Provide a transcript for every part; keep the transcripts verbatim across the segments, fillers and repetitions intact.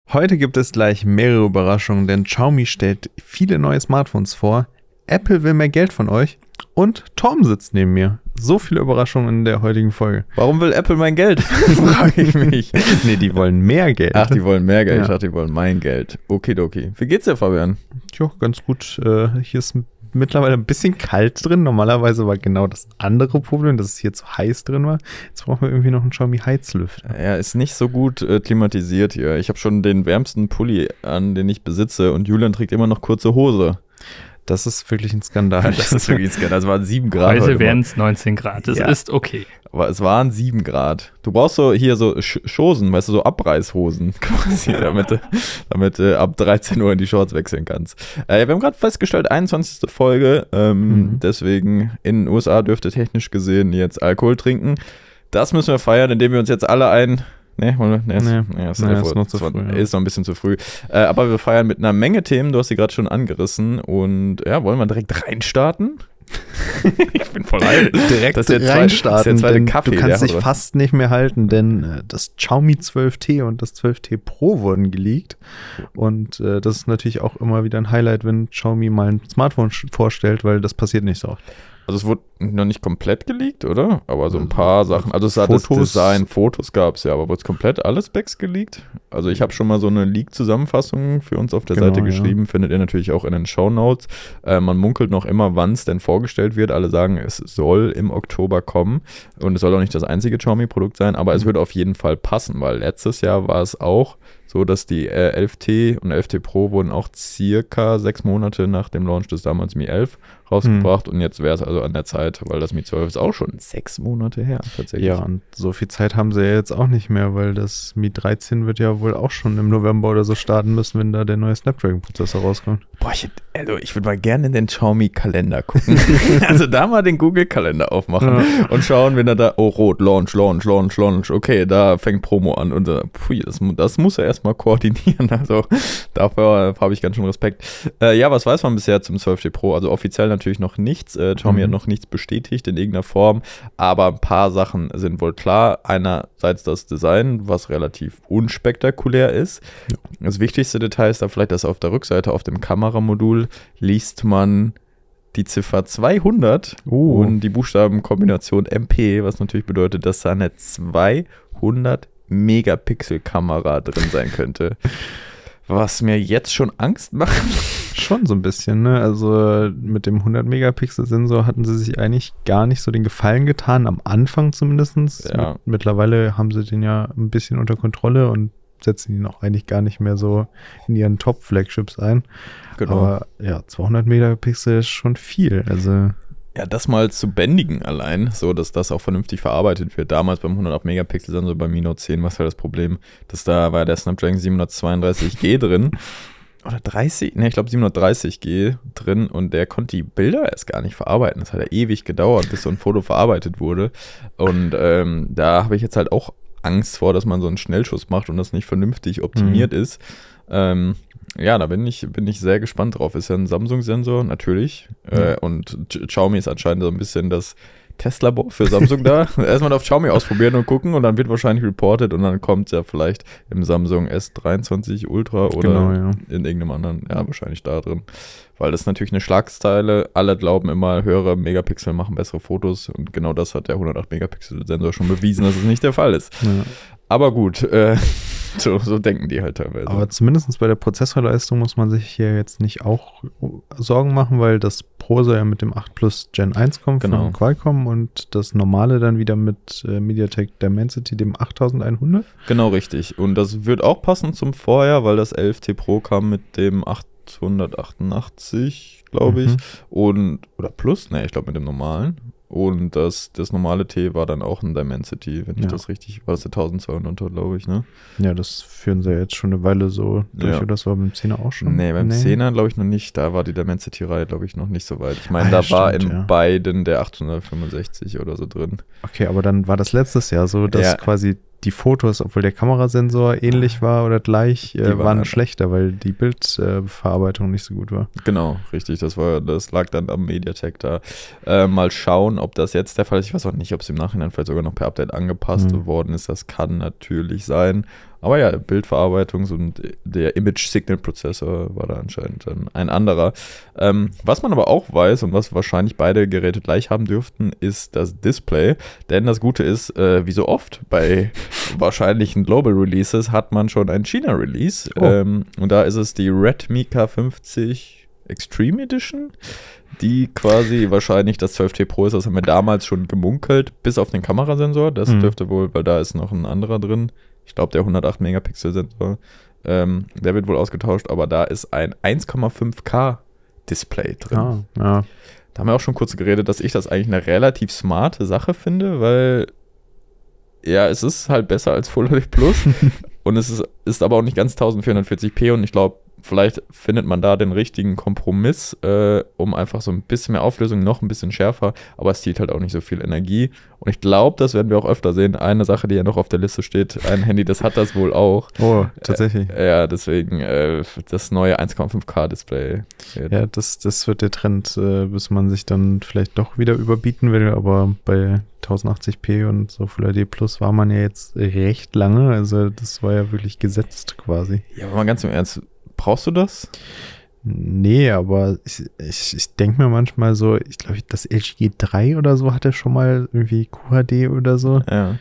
Heute gibt es gleich mehrere Überraschungen, denn Xiaomi stellt viele neue Smartphones vor, Apple will mehr Geld von euch und Tom sitzt neben mir. So viele Überraschungen in der heutigen Folge. Warum will Apple mein Geld? Frage ich mich. Nee, die wollen mehr Geld. Ach, die wollen mehr Geld. Ja. Ich dachte, die wollen mein Geld. Okidoki. Wie geht's dir, Fabian? Jo, ganz gut. Äh, hier ist mittlerweile ein bisschen kalt drin. Normalerweise war genau das andere Problem, dass es hier zu heiß drin war. Jetzt brauchen wir irgendwie noch einen Xiaomi Heizlüfter. Er ist nicht so gut äh, klimatisiert hier. Ich habe schon den wärmsten Pulli an, den ich besitze, und Julian trägt immer noch kurze Hose. Das ist wirklich ein Skandal. Das ist wirklich ein Skandal. Es waren sieben Grad. Heute, heute wären es neunzehn Grad. Das Ja. ist okay. Aber es waren sieben Grad. Du brauchst so hier so Sch- Schosen, weißt du, so Abreißhosen quasi, damit, du- damit du ab dreizehn Uhr in die Shorts wechseln kannst. Äh, wir haben gerade festgestellt, einundzwanzigste Folge. Ähm, Mhm. Deswegen in den U S A dürfte technisch gesehen jetzt Alkohol trinken. Das müssen wir feiern, indem wir uns jetzt alle ein... Nee, wollen wir? Nee, ist, Nee. nee, ist, Nee, elf ist Uhr. noch zu zwanzig früh, ja. Ist noch ein bisschen zu früh. Äh, aber wir feiern mit einer Menge Themen. Du hast sie gerade schon angerissen. Und ja, wollen wir direkt reinstarten? Ich bin voll alt. Direkt Das ist der zweite- reinstarten, das ist der zweite denn Kaffee, du kannst der dich hat- fast nicht mehr halten, denn äh, das Xiaomi zwölf T und das zwölf T Pro wurden geleakt und äh, das ist natürlich auch immer wieder ein Highlight, wenn Xiaomi mal ein Smartphone sch- vorstellt, weil das passiert nicht so oft. Also es wurde noch nicht komplett geleakt, oder? Aber so ein paar Sachen. Also es hat das Fotos. Design, Fotos gab es ja, aber wurde es komplett alle Specs geleakt? Also ich habe schon mal so eine Leak-Zusammenfassung für uns auf der Genau, Seite ja. geschrieben, findet ihr natürlich auch in den Shownotes. Äh, man munkelt noch immer, wann es denn vorgestellt wird. Alle sagen, es soll im Oktober kommen und es soll auch nicht das einzige Xiaomi-Produkt sein, aber es wird auf jeden Fall passen, weil letztes Jahr war es auch so, dass die äh, elf T und elf T Pro wurden auch circa sechs Monate nach dem Launch des damals Mi elf rausgebracht und jetzt wäre es also an der Zeit, weil das Mi zwölf ist auch schon sechs Monate her tatsächlich. Ja, und so viel Zeit haben sie ja jetzt auch nicht mehr, weil das Mi dreizehn wird ja wohl auch schon im November oder so starten müssen, wenn da der neue Snapdragon-Prozessor rauskommt. Boah, ich, hätte- also ich würde mal gerne in den Xiaomi-Kalender gucken. Also da mal den Google-Kalender aufmachen Ja. und schauen, wenn er da, oh rot, Launch, Launch, Launch, Launch, okay, da fängt Promo an und äh, pfui, das, mu- das muss er erstmal koordinieren, also dafür habe ich ganz schön Respekt. Äh, ja, was weiß man bisher zum zwölf T Pro? Also offiziell natürlich noch nichts, äh, Xiaomi Mhm. hat noch nichts bestätigt in irgendeiner Form, aber ein paar Sachen sind wohl klar. Einerseits das Design, was relativ unspektakulär ist. Das wichtigste Detail ist da vielleicht, dass auf der Rückseite auf dem Kameramodul liest man die Ziffer zweihundert Oh. und die Buchstabenkombination M P, was natürlich bedeutet, dass da eine zweihundert Megapixel Kamera drin sein könnte. Was mir jetzt schon Angst macht. Schon so ein bisschen, ne? Also mit dem hundert Megapixel Sensor hatten sie sich eigentlich gar nicht so den Gefallen getan, am Anfang zumindest. Ja. Mit, mittlerweile haben sie den ja ein bisschen unter Kontrolle und setzen ihn auch eigentlich gar nicht mehr so in ihren Top-Flagships ein. Aber ja, zweihundert Megapixel ist schon viel. Also Ja, das mal zu bändigen allein, so dass das auch vernünftig verarbeitet wird. Damals beim hundertacht Megapixel Sensor beim Mi Note zehn, was war das Problem? Dass da war der Snapdragon siebenhundertzweiunddreißig G drin. Oder dreißig, ne, ich glaube siebenhundertdreißig G drin und der konnte die Bilder erst gar nicht verarbeiten. Das hat ja ewig gedauert, bis so ein Foto verarbeitet wurde. Und ähm, da habe ich jetzt halt auch Angst vor, dass man so einen Schnellschuss macht und das nicht vernünftig optimiert ist. Ähm, ja, da bin ich, bin ich sehr gespannt drauf. Ist ja ein Samsung-Sensor, natürlich. Äh, und Ch- Xiaomi ist anscheinend so ein bisschen das Testlabor für Samsung da. Erstmal auf Xiaomi ausprobieren und gucken und dann wird wahrscheinlich reported und dann kommt es ja vielleicht im Samsung S dreiundzwanzig Ultra oder Genau, ja. in irgendeinem anderen, ja, wahrscheinlich da drin. Weil das ist natürlich eine Schlagzeile. Alle glauben immer, höhere Megapixel machen bessere Fotos und genau das hat der hundertacht Megapixel Sensor schon bewiesen, dass es nicht der Fall ist. ja. Aber gut, äh, so, so denken die halt teilweise. Aber zumindest bei der Prozessorleistung muss man sich hier jetzt nicht auch Sorgen machen, weil das Pro soll ja mit dem acht Plus Gen eins kommen Genau. von Qualcomm und das normale dann wieder mit äh, MediaTek Dimensity, dem achttausendeinhundert. Genau, richtig. Und das wird auch passen zum Vorjahr, weil das elf T Pro kam mit dem achthundertachtundachtzig, glaube ich. Mhm. Und, oder plus, ne, ich glaube mit dem normalen. Und das, das normale T war dann auch ein Dimensity, wenn ich Ja. das richtig, war das der eintausendzweihundert, glaube ich, ne? Ja, das führen sie jetzt schon eine Weile so durch, Ja. oder das war beim Zehner auch schon? Nee, beim zehner glaube ich noch nicht. Da war die Dimensity-Reihe, glaube ich, noch nicht so weit. Ich meine, Ah, ja, da war stimmt, in ja. beiden der achthundertfünfundsechzig oder so drin. Okay, aber dann war das letztes Jahr so, dass Ja. quasi die Fotos, obwohl der Kamerasensor ähnlich war oder gleich, äh, waren waren halt- schlechter, weil die Bildverarbeitung nicht so gut war. Genau, richtig. Das war, das lag dann am MediaTek da. Äh, mal schauen, ob das jetzt der Fall ist. Ich weiß auch nicht, ob es im Nachhinein vielleicht sogar noch per Update angepasst Mhm. worden ist. Das kann natürlich sein. Aber ja, Bildverarbeitungs- und der Image-Signal-Prozessor war da anscheinend dann ein anderer. Ähm, was man aber auch weiß und was wahrscheinlich beide Geräte gleich haben dürften, ist das Display. Denn das Gute ist, äh, wie so oft bei wahrscheinlichen Global Releases hat man schon ein China-Release. Oh. Ähm, und da ist es die Redmi K fünfzig Extreme Edition, die quasi wahrscheinlich das zwölf T Pro ist. Das haben wir damals schon gemunkelt, bis auf den Kamerasensor. Das mhm. dürfte wohl, weil da ist noch ein anderer drin. Ich glaube, der hundertacht Megapixel Sensor. Ähm, der wird wohl ausgetauscht, aber da ist ein eins Komma fünf K Display drin. Ah, ja. Da haben wir auch schon kurz geredet, dass ich das eigentlich eine relativ smarte Sache finde, weil ja, es ist halt besser als Full H D Plus und es ist, ist aber auch nicht ganz vierzehnhundertvierzig p und ich glaube, vielleicht findet man da den richtigen Kompromiss, äh, um einfach so ein bisschen mehr Auflösung, noch ein bisschen schärfer, aber es zieht halt auch nicht so viel Energie. Und ich glaube, das werden wir auch öfter sehen. Eine Sache, die ja noch auf der Liste steht, ein Handy, das hat das wohl auch. Oh, tatsächlich. Äh, ja, deswegen äh, das neue eins Komma fünf K Display. Ja, das, das wird der Trend, äh, bis man sich dann vielleicht doch wieder überbieten will, aber bei tausendachtzig p und so Full H D Plus war man ja jetzt recht lange, also das war ja wirklich gesetzt quasi. Ja, aber mal ganz im Ernst, brauchst du das? Nee, aber ich, ich, ich denke mir manchmal so, ich glaube, das L G G drei oder so hatte schon mal irgendwie Q H D oder so. Ja.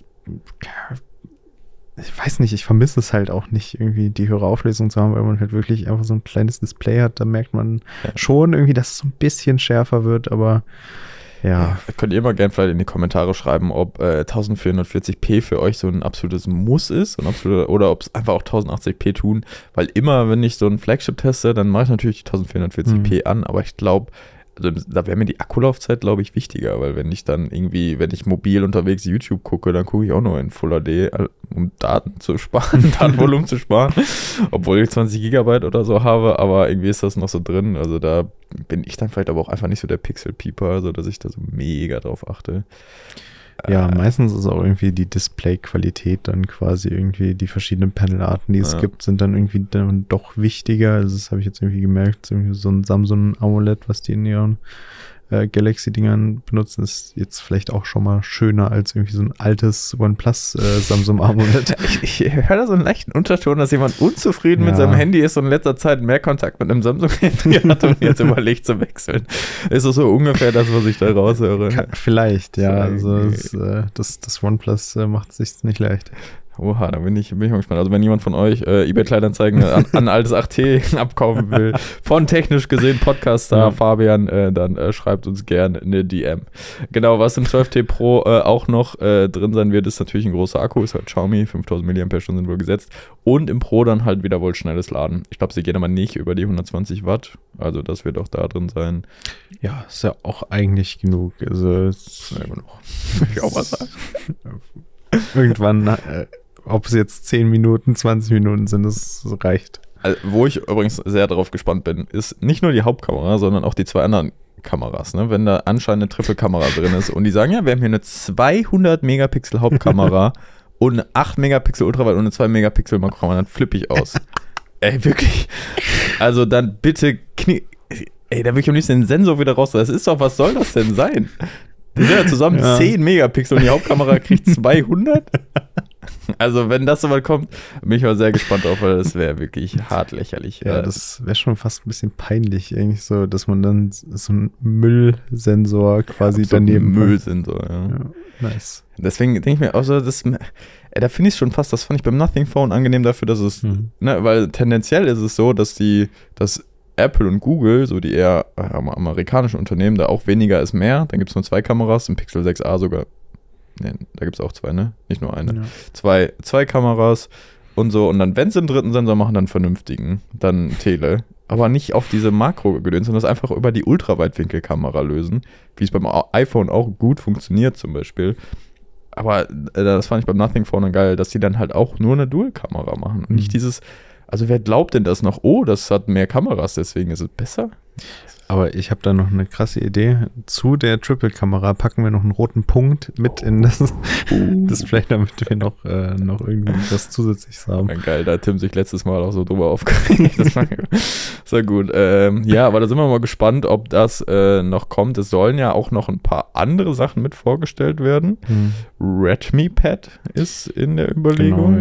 Ich weiß nicht, ich vermisse es halt auch nicht, irgendwie die höhere Auflösung zu haben, weil man halt wirklich einfach so ein kleines Display hat. Da merkt man ja. schon irgendwie, dass es so ein bisschen schärfer wird, aber ja. ja. Könnt ihr mal gerne vielleicht in die Kommentare schreiben, ob äh, vierzehnhundertvierzig p für euch so ein absolutes Muss ist und absolut, oder ob es einfach auch tausendachtzig p tun, weil immer, wenn ich so ein Flagship teste, dann mache ich natürlich vierzehnhundertvierzig p mhm. an, aber ich glaube, also da wäre mir die Akkulaufzeit, glaube ich, wichtiger, weil wenn ich dann irgendwie, wenn ich mobil unterwegs YouTube gucke, dann gucke ich auch nur in Full H D, um Daten zu sparen, Datenvolumen zu sparen, obwohl ich zwanzig Gigabyte oder so habe, aber irgendwie ist das noch so drin, also da bin ich dann vielleicht aber auch einfach nicht so der Pixel-Pieper, so dass ich da so mega drauf achte. Ja, äh, meistens ist auch irgendwie die Display-Qualität dann quasi irgendwie, die verschiedenen Panelarten, die es ja. gibt, sind dann irgendwie dann doch wichtiger. Also das habe ich jetzt irgendwie gemerkt, irgendwie so ein Samsung AMOLED, was die in ihren äh, Galaxy-Dingern benutzen, ist jetzt vielleicht auch schon mal schöner als irgendwie so ein altes OnePlus äh, Samsung AMOLED. ich ich höre da so einen leichten Unterton, dass jemand unzufrieden ja. mit seinem Handy ist und in letzter Zeit mehr Kontakt mit einem Samsung-Handy hat und jetzt überlegt zu wechseln. Ist das so ungefähr das, was ich da raushöre? Kann, vielleicht, ja. Also das, äh, das, das OnePlus äh, macht es sich nicht leicht. Oha, da bin ich, bin ich mal gespannt. Also wenn jemand von euch äh, eBay-Kleinanzeigen an, an altes acht T abkaufen will, von technisch gesehen Podcaster ja. Fabian, äh, dann äh, schreibt uns gerne eine D M. Genau, was im zwölf T Pro äh, auch noch äh, drin sein wird, ist natürlich ein großer Akku, ist halt Xiaomi, fünftausend Milliampere-Stunden sind wohl gesetzt. Und im Pro dann halt wieder wohl schnelles Laden. Ich glaube, sie gehen aber nicht über die hundertzwanzig Watt, also das wird auch da drin sein. Ja, ist ja auch eigentlich genug. Also ist ja genug. Würde ich auch was sagen. Irgendwann äh, ob es jetzt zehn Minuten, zwanzig Minuten sind, das reicht. Also, wo ich übrigens sehr darauf gespannt bin, ist nicht nur die Hauptkamera, sondern auch die zwei anderen Kameras. Ne? Wenn da anscheinend eine Triple-Kamera drin ist und die sagen, ja, wir haben hier eine zweihundert Megapixel Hauptkamera und eine acht Megapixel Ultraweit und eine zwei Megapixel Makrokamera, dann flippe ich aus. Ey, wirklich. Also dann bitte knie... Ey, da will ich am liebsten den Sensor wieder raus. Das ist doch, was soll das denn sein? Die sind ja zusammen ja. zehn Megapixel und die Hauptkamera kriegt zweihundert. Also wenn das so weit kommt, bin ich mal sehr gespannt drauf, weil das wäre wirklich hart lächerlich. Ja, das wäre schon fast ein bisschen peinlich, eigentlich so, dass man dann so einen Müllsensor quasi ja, daneben Müllsensor, ja. ja. Nice. Deswegen denke ich mir auch so, das, ey, da finde ich es schon fast, das fand ich beim Nothing Phone angenehm dafür, dass es, mhm. ne, weil tendenziell ist es so, dass die, dass Apple und Google, so die eher äh, amerikanischen Unternehmen, da auch weniger ist mehr. Dann gibt es nur zwei Kameras, ein Pixel sechs a sogar. Ne, da gibt es auch zwei, ne? Nicht nur eine. Ja. Zwei, zwei Kameras und so. Und dann, wenn sie einen dritten Sensor machen, dann vernünftigen. Dann Tele. Aber nicht auf diese Makro-Gedöns, sondern das einfach über die Ultraweitwinkelkamera lösen. Wie es beim iPhone auch gut funktioniert zum Beispiel. Aber äh, das fand ich beim Nothing Phone geil, dass die dann halt auch nur eine Dual-Kamera machen. Und mhm. nicht dieses... Also wer glaubt denn das noch? Oh, das hat mehr Kameras, deswegen ist es besser? Aber ich habe da noch eine krasse Idee. Zu der Triple-Kamera packen wir noch einen roten Punkt mit oh. in das uh. Display, damit wir noch, äh, noch irgendwie was Zusätzliches haben. Ja, geil, da hat Tim sich letztes Mal auch so drüber aufgeregt. Das war sehr gut. Ähm, ja, aber da sind wir mal gespannt, ob das äh, noch kommt. Es sollen ja auch noch ein paar andere Sachen mit vorgestellt werden. Hm. Redmi Pad ist in der Überlegung. Genau, ja.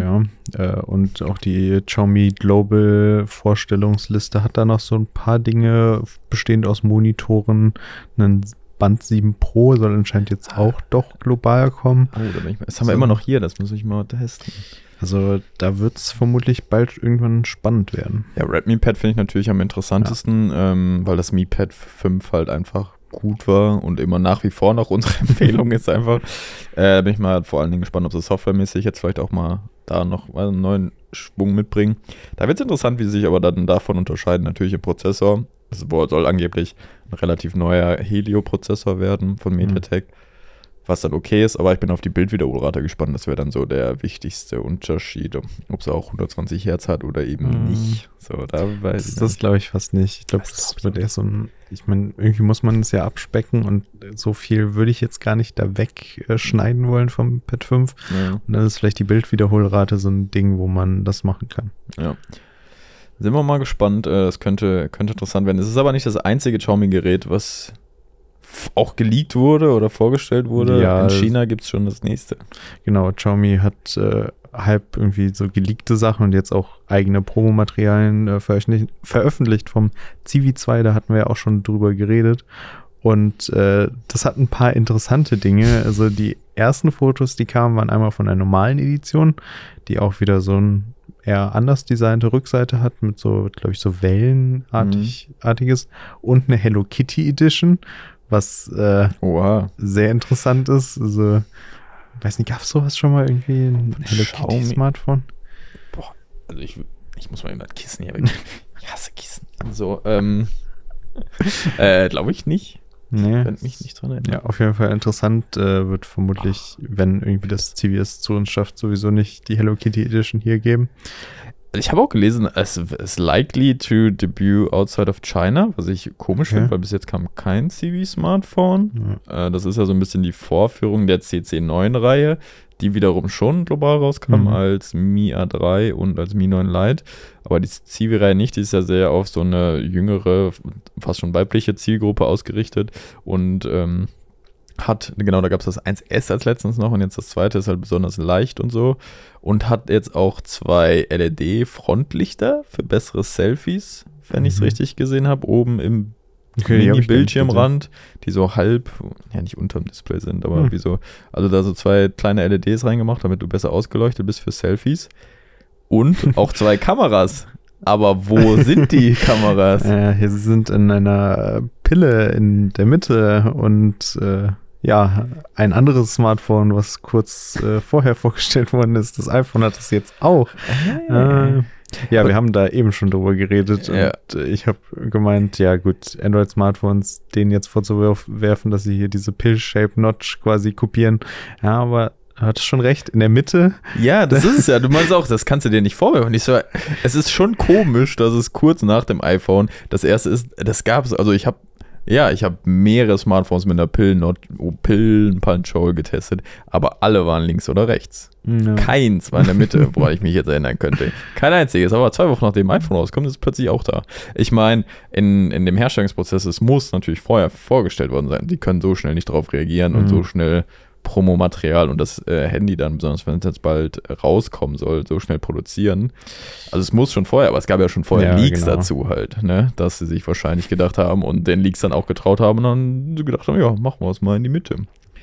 Äh, und auch die Xiaomi Global Vorstellungsliste hat da noch so ein paar Dinge, bestehend aus Monitoren. Ein Band sieben Pro soll anscheinend jetzt auch doch global kommen. Oh, da bin ich mal, das haben wir immer noch hier, das muss ich mal testen. Also da wird es vermutlich bald irgendwann spannend werden. Ja, Redmi Pad finde ich natürlich am interessantesten, ja. ähm, weil das Mi Pad fünf halt einfach gut war und immer nach wie vor noch unsere Empfehlung ist einfach. Äh, bin ich mal vor allen Dingen gespannt, ob sie softwaremäßig jetzt vielleicht auch mal da noch einen neuen Schwung mitbringen. Da wird es interessant, wie sie sich aber dann davon unterscheiden. Natürlich im Prozessor. Das soll angeblich ein relativ neuer Helio-Prozessor werden von MediaTek, mhm. was dann okay ist, aber ich bin auf die Bildwiederholrate gespannt. Das wäre dann so der wichtigste Unterschied, ob es auch hundertzwanzig Hertz hat oder eben mhm. nicht. So, da weiß das ich das glaube ich fast nicht. Ich glaube, das, das wird eher so ein, ich meine, irgendwie muss man es ja abspecken und so viel würde ich jetzt gar nicht da wegschneiden äh, wollen vom Pad fünf. Ja. Und dann ist vielleicht die Bildwiederholrate so ein Ding, wo man das machen kann. Ja. Sind wir mal gespannt. Das könnte, könnte interessant werden. Es ist aber nicht das einzige Xiaomi-Gerät, was auch geleakt wurde oder vorgestellt wurde. Ja, in China gibt es schon das nächste. Genau, Xiaomi hat äh, halb irgendwie so geleakte Sachen und jetzt auch eigene Promomaterialien äh, veröffentlicht, veröffentlicht vom Civi zwei, da hatten wir ja auch schon drüber geredet. Und äh, das hat ein paar interessante Dinge. Also die ersten Fotos, die kamen, waren einmal von der normalen Edition, die auch wieder so ein eher anders designte Rückseite hat, mit so, glaube ich, so Wellenartiges mhm. und eine Hello Kitty Edition, was äh, sehr interessant ist. Also, weiß nicht, gab es sowas schon mal irgendwie, ein Hello Kitty Smartphone? Boah, also ich, ich muss mal eben das Kissen hier weg. Ich hasse Kissen. So, ähm, äh, glaube ich nicht. Nee. Wenn mich nicht dran erinnern. Ja, auf jeden Fall interessant. Äh, wird vermutlich, oh. wenn irgendwie das C V S zu uns schafft, sowieso nicht die Hello Kitty Edition hier geben. Ich habe auch gelesen, es ist likely to debut outside of China, was ich komisch okay. finde, weil bis jetzt kam kein C V-Smartphone. Ja. Äh, das ist ja so ein bisschen die Vorführung der C C neun Reihe, die wiederum schon global rauskam mhm. als Mi A drei und als Mi neun Lite. Aber die C V-Reihe nicht, die ist ja sehr auf so eine jüngere, fast schon weibliche Zielgruppe ausgerichtet und ähm, hat, genau, da gab es das eins S als letztens noch und jetzt das zweite ist halt besonders leicht und so und hat jetzt auch zwei L E D-Frontlichter für bessere Selfies, wenn mhm. ich es richtig gesehen habe, oben im okay, Mini-Bildschirmrand, die so halb, ja nicht unterm Display sind, aber mhm. wie so, also da so zwei kleine L E Ds reingemacht, damit du besser ausgeleuchtet bist für Selfies und auch zwei Kameras. Aber wo sind die Kameras? Äh, hier sind in einer Pille in der Mitte und äh, ja, ein anderes Smartphone, was kurz äh, vorher vorgestellt worden ist, das iPhone hat das jetzt auch. Hey. Äh, ja, wir haben da eben schon drüber geredet ja. und ich habe gemeint, ja gut, Android-Smartphones denen jetzt vorzuwerfen, dass sie hier diese Pill-Shape-Notch quasi kopieren. Ja, aber hattest schon recht, in der Mitte. Ja, das ist es ja. Du meinst auch, das kannst du dir nicht vorwerfen. Ich so, es ist schon komisch, dass es kurz nach dem iPhone das erste ist, das gab es, also ich habe Ja, ich habe mehrere Smartphones mit einer Pillen-Punch-Hole getestet, aber alle waren links oder rechts. Ja. Keins war in der Mitte, woran ich mich jetzt erinnern könnte. Kein einziges, aber zwei Wochen nachdem ein iPhone rauskommt, ist es plötzlich auch da. Ich meine, in, in dem Herstellungsprozess, es muss natürlich vorher vorgestellt worden sein. Die können so schnell nicht drauf reagieren mhm. und so schnell Promomaterial und das äh, Handy dann, besonders wenn es jetzt bald rauskommen soll, so schnell produzieren. Also es muss schon vorher, aber es gab ja schon vorher ja, Leaks genau. dazu halt, ne, dass sie sich wahrscheinlich gedacht haben und den Leaks dann auch getraut haben und dann gedacht haben, ja, machen wir es mal in die Mitte.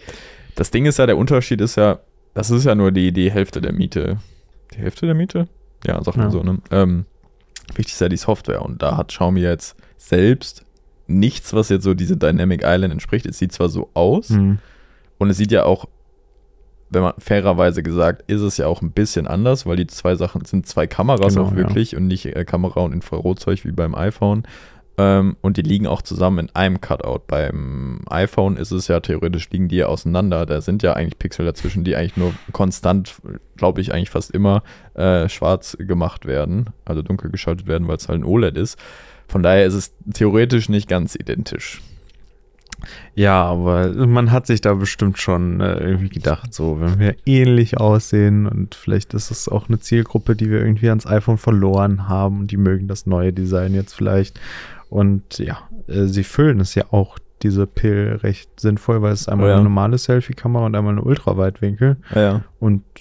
Das Ding ist ja, der Unterschied ist ja, das ist ja nur die, die Hälfte der Miete. Die Hälfte der Miete? Ja, sagt man ja. so, ne? Ähm, wichtig ist ja die Software und da hat Xiaomi jetzt selbst nichts, was jetzt so diese Dynamic Island entspricht. Es sieht zwar so aus, mhm. und es sieht ja auch, wenn man fairerweise gesagt, ist es ja auch ein bisschen anders, weil die zwei Sachen sind zwei Kameras genau, auch wirklich ja. und nicht äh, Kamera und Infrarotzeug wie beim iPhone. Ähm, und die liegen auch zusammen in einem Cutout. Beim iPhone ist es ja theoretisch, liegen die ja auseinander. Da sind ja eigentlich Pixel dazwischen, die eigentlich nur konstant, glaube ich, eigentlich fast immer äh, schwarz gemacht werden, also dunkel geschaltet werden, weil es halt ein O L E D ist. Von daher ist es theoretisch nicht ganz identisch. Ja, aber man hat sich da bestimmt schon äh, irgendwie gedacht, so, wenn wir ähnlich aussehen und vielleicht ist es auch eine Zielgruppe, die wir irgendwie ans iPhone verloren haben und die mögen das neue Design jetzt vielleicht. Und ja, äh, sie füllen es ja auch, diese Pill, recht sinnvoll, weil es ist einmal oh ja. eine normale Selfie-Kamera und einmal eine Ultraweitwinkel. Ja, ja. Und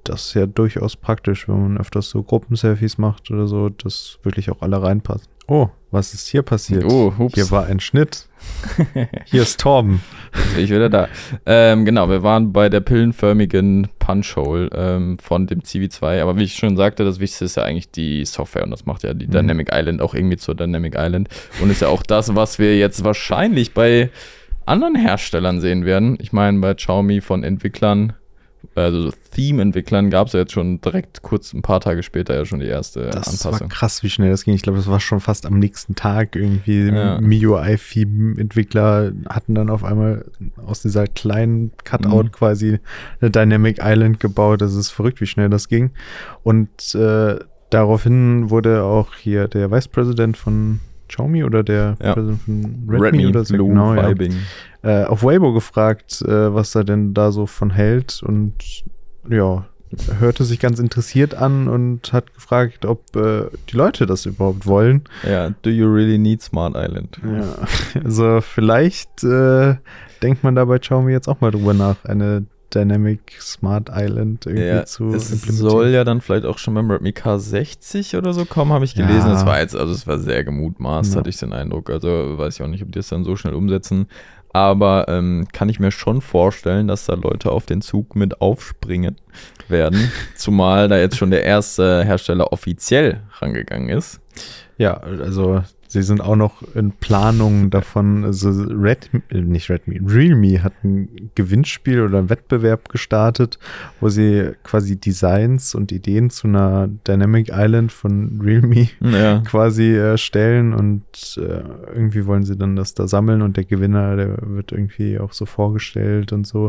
das ist ja durchaus praktisch, wenn man öfters so Gruppenselfies macht oder so, dass wirklich auch alle reinpassen. Oh, was ist hier passiert? Oh, hups. Hier war ein Schnitt. Hier ist Torben. Jetzt bin ich wieder da. Ähm, genau, wir waren bei der pillenförmigen Punch-Hole ähm, von dem C V zwei. Aber wie ich schon sagte, das Wichtigste ist ja eigentlich die Software. Und das macht ja die mhm. Dynamic Island auch irgendwie zur Dynamic Island. Und ist ja auch das, was wir jetzt wahrscheinlich bei anderen Herstellern sehen werden. Ich meine, bei Xiaomi von Entwicklern, also Theme-Entwicklern, gab es ja jetzt schon direkt kurz ein paar Tage später ja schon die erste das Anpassung. Das war krass, wie schnell das ging. Ich glaube, das war schon fast am nächsten Tag irgendwie. Ja. M I U I-Theme-Entwickler hatten dann auf einmal aus dieser kleinen Cutout mhm. quasi eine Dynamic Island gebaut. Das ist verrückt, wie schnell das ging. Und äh, daraufhin wurde auch hier der Vice President von Xiaomi oder der ja. Präsident von Redmi, Redmi oder so, Blue genau, ja. äh, auf Weibo gefragt, äh, was er denn da so von hält und ja, hörte sich ganz interessiert an und hat gefragt, ob äh, die Leute das überhaupt wollen. Ja, do you really need Smart Island? Ja, also vielleicht äh, denkt man da bei Xiaomi jetzt auch mal drüber nach, eine Dynamic Smart Island irgendwie ja, zu es implementieren. Soll ja dann vielleicht auch schon beim Redmi K sechzig oder so kommen, habe ich gelesen. Ja. Das war jetzt, also es war sehr gemutmaßt, Ja. hatte ich den Eindruck. Also weiß ich auch nicht, ob die es dann so schnell umsetzen. Aber ähm, kann ich mir schon vorstellen, dass da Leute auf den Zug mit aufspringen werden. Zumal da jetzt schon der erste Hersteller offiziell rangegangen ist. Ja, also sie sind auch noch in Planung davon, also Redmi, nicht Redmi, Realme hat ein Gewinnspiel oder einen Wettbewerb gestartet, wo sie quasi Designs und Ideen zu einer Dynamic Island von Realme Ja. quasi erstellen und äh, irgendwie wollen sie dann das da sammeln und der Gewinner, der wird irgendwie auch so vorgestellt und so.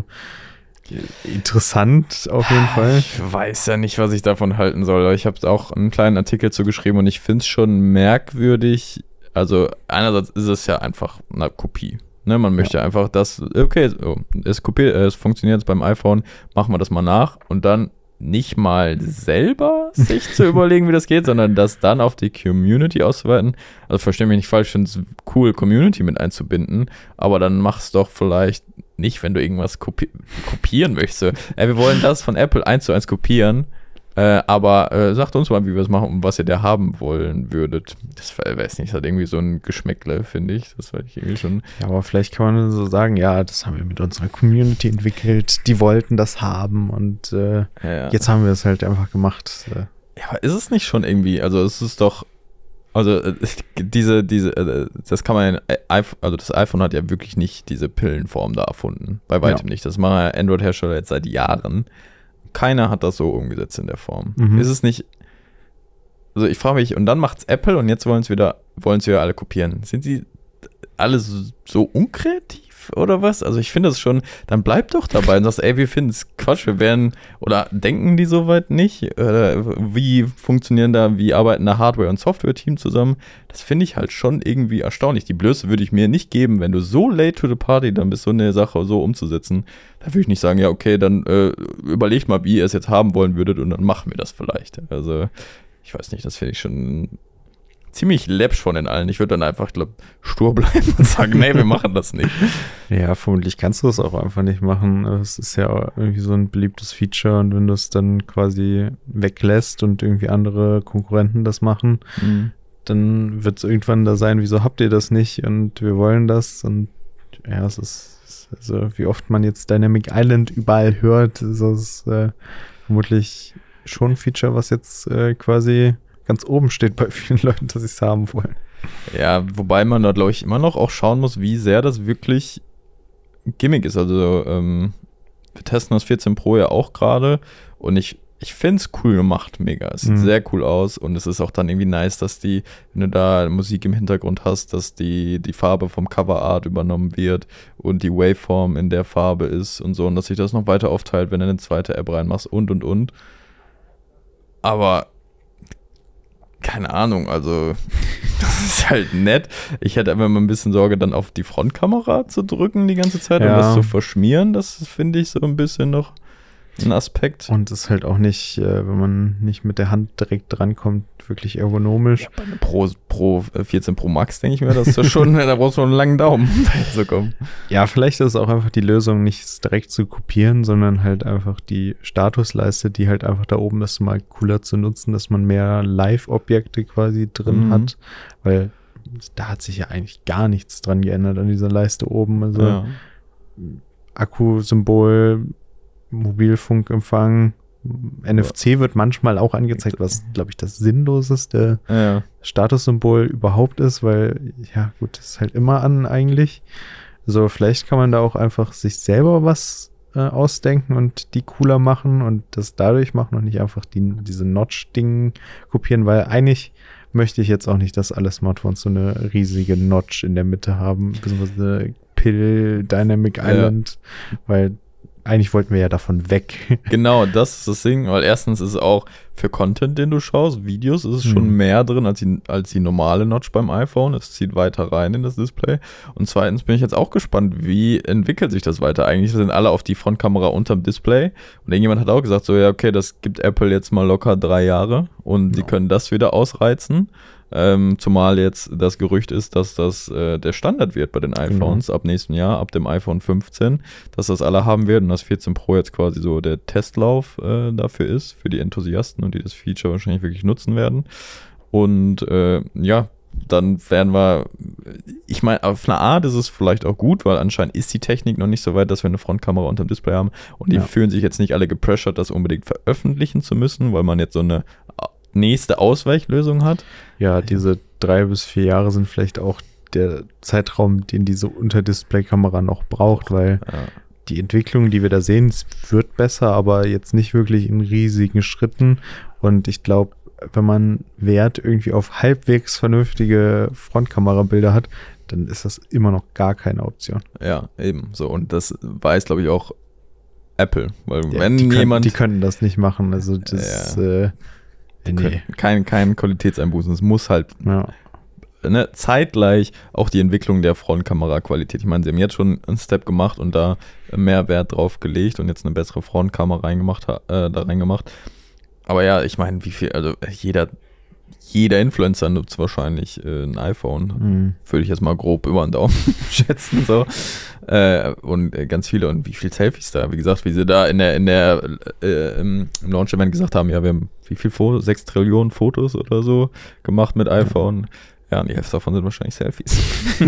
Interessant auf jeden Fall. Ich weiß ja nicht, was ich davon halten soll. Ich habe auch einen kleinen Artikel zu geschrieben und ich finde es schon merkwürdig. Also einerseits ist es ja einfach eine Kopie. Ne, man möchte ja. einfach das, okay, so, es, kopiert, es funktioniert jetzt beim iPhone, machen wir das mal nach und dann nicht mal selber sich zu überlegen, wie das geht, sondern das dann auf die Community auszuweiten. Also verstehe mich nicht falsch, ich finde es cool, Community mit einzubinden, aber dann mach es doch vielleicht nicht, wenn du irgendwas kopi- kopieren möchtest. So, ey, wir wollen das von Apple eins zu eins kopieren, äh, aber äh, sagt uns mal, wie wir es machen und was ihr da haben wollen würdet. Das weiß nicht, das hat irgendwie so ein Geschmäckle, finde ich. Das war ich irgendwie schon. Ja, aber vielleicht kann man so sagen, ja, das haben wir mit unserer Community entwickelt, die wollten das haben und äh, ja. jetzt haben wir es halt einfach gemacht. Ja, aber ist es nicht schon irgendwie, also es ist doch, also diese, diese, das kann man, also das iPhone hat ja wirklich nicht diese Pillenform da erfunden, bei weitem ja. nicht. Das machen ja Android-Hersteller jetzt seit Jahren. Keiner hat das so umgesetzt in der Form. Mhm. Ist es nicht, also ich frage mich, und dann macht's Apple und jetzt wollen es wieder, wollen es wieder alle kopieren. Sind sie alle so, so unkreativ oder was? Also ich finde das schon, dann bleib doch dabei und sagst, ey, wir finden es Quatsch, wir werden, oder denken die soweit nicht? Oder wie funktionieren da, wie arbeiten da Hardware- und Software-Team zusammen? Das finde ich halt schon irgendwie erstaunlich. Die Blöße würde ich mir nicht geben, wenn du so late to the party dann bist, so eine Sache so umzusetzen. Da würde ich nicht sagen, ja, okay, dann äh, überlegt mal, wie ihr es jetzt haben wollen würdet und dann machen wir das vielleicht. Also, ich weiß nicht, das finde ich schon ziemlich läppsch von den allen. Ich würde dann einfach, ich glaube, stur bleiben und sagen, nee, wir machen das nicht. Ja, vermutlich kannst du es auch einfach nicht machen. Es ist ja irgendwie so ein beliebtes Feature und wenn du es dann quasi weglässt und irgendwie andere Konkurrenten das machen, mhm. dann wird es irgendwann da sein, wieso habt ihr das nicht und wir wollen das und ja, es ist, also wie oft man jetzt Dynamic Island überall hört, ist das äh, vermutlich schon ein Feature, was jetzt äh, quasi ganz oben steht bei vielen Leuten, dass sie es haben wollen. Ja, wobei man da, glaube ich, immer noch auch schauen muss, wie sehr das wirklich Gimmick ist. Also, ähm, wir testen das vierzehn Pro ja auch gerade und ich, ich finde es cool gemacht, mega. Es sieht mhm. sehr cool aus und es ist auch dann irgendwie nice, dass die, wenn du da Musik im Hintergrund hast, dass die, die Farbe vom Coverart übernommen wird und die Waveform in der Farbe ist und so und dass sich das noch weiter aufteilt, wenn du eine zweite App reinmachst und, und, und. Aber keine Ahnung, also das ist halt nett. Ich hätte einfach mal ein bisschen Sorge, dann auf die Frontkamera zu drücken die ganze Zeit, ja. um das zu verschmieren. Das finde ich so ein bisschen noch ein Aspekt. Und ist halt auch nicht, äh, wenn man nicht mit der Hand direkt drankommt, wirklich ergonomisch. Ja, bei einem Pro, Pro vierzehn Pro Max denke ich mir, das ist ja schon, da brauchst du einen langen Daumen, um da hinzukommen. Ja, vielleicht ist auch einfach die Lösung, nicht direkt zu kopieren, sondern halt einfach die Statusleiste, die halt einfach da oben ist, mal cooler zu nutzen, dass man mehr Live-Objekte quasi drin Mhm. hat, weil da hat sich ja eigentlich gar nichts dran geändert an dieser Leiste oben. Also Ja. Akkusymbol, Mobilfunkempfang, N F C wird manchmal auch angezeigt, was, glaube ich, das sinnloseste Ja. Statussymbol überhaupt ist, weil, ja gut, das ist halt immer an eigentlich. So, vielleicht kann man da auch einfach sich selber was äh, ausdenken und die cooler machen und das dadurch machen und nicht einfach die, diese Notch-Ding kopieren, weil eigentlich möchte ich jetzt auch nicht, dass alle Smartphones so eine riesige Notch in der Mitte haben, beziehungsweise Pill, Dynamic Island, ja. Weil eigentlich wollten wir ja davon weg. Genau, das ist das Ding, weil erstens ist es auch für Content, den du schaust, Videos, ist es schon Mhm. mehr drin als die, als die normale Notch beim iPhone. Es zieht weiter rein in das Display. Und zweitens bin ich jetzt auch gespannt, wie entwickelt sich das weiter? Eigentlich sind alle auf die Frontkamera unterm Display. Und irgendjemand hat auch gesagt, so ja, okay, das gibt Apple jetzt mal locker drei Jahre und Ja. sie können das wieder ausreizen. Ähm, zumal jetzt das Gerücht ist, dass das äh, der Standard wird bei den iPhones ab nächstem Jahr, ab dem iPhone fünfzehn, dass das alle haben werden und das vierzehn Pro jetzt quasi so der Testlauf äh, dafür ist, für die Enthusiasten und die das Feature wahrscheinlich wirklich nutzen werden. Und äh, ja, dann werden wir, ich meine, auf eine Art ist es vielleicht auch gut, weil anscheinend ist die Technik noch nicht so weit, dass wir eine Frontkamera unterm Display haben und die Ja. fühlen sich jetzt nicht alle gepressured, das unbedingt veröffentlichen zu müssen, weil man jetzt so eine nächste Ausweichlösung hat. Ja, diese drei bis vier Jahre sind vielleicht auch der Zeitraum, den diese Unterdisplay-Kamera noch braucht, weil Ja. die Entwicklung, die wir da sehen, es wird besser, aber jetzt nicht wirklich in riesigen Schritten. Und ich glaube, wenn man Wert irgendwie auf halbwegs vernünftige Frontkamerabilder hat, dann ist das immer noch gar keine Option. Ja, eben. So, und das weiß, glaube ich, auch Apple. Weil Ja, wenn die können, jemand. die können das nicht machen. Also das, Ja. äh, die nee. können kein, kein Qualitätseinbußen. Es muss halt Ja. ne, zeitgleich auch die Entwicklung der Frontkamera-Qualität. Ich meine, sie haben jetzt schon einen Step gemacht und da mehr Wert drauf gelegt und jetzt eine bessere Frontkamera reingemacht, äh, da reingemacht. Aber ja, ich meine, wie viel, also jeder, jeder Influencer nutzt wahrscheinlich äh, ein iPhone. Mhm. Würde ich jetzt mal grob über den Daumen schätzen, so. Äh, und äh, ganz viele. Und wie viele Selfies da? Wie gesagt, wie sie da in der, in der, äh, im, im Launch-Event gesagt haben, ja, wir haben wie viel Fotos? Sechs Trillionen Fotos oder so gemacht mit iPhone. Ja, und die Hälfte davon sind wahrscheinlich Selfies.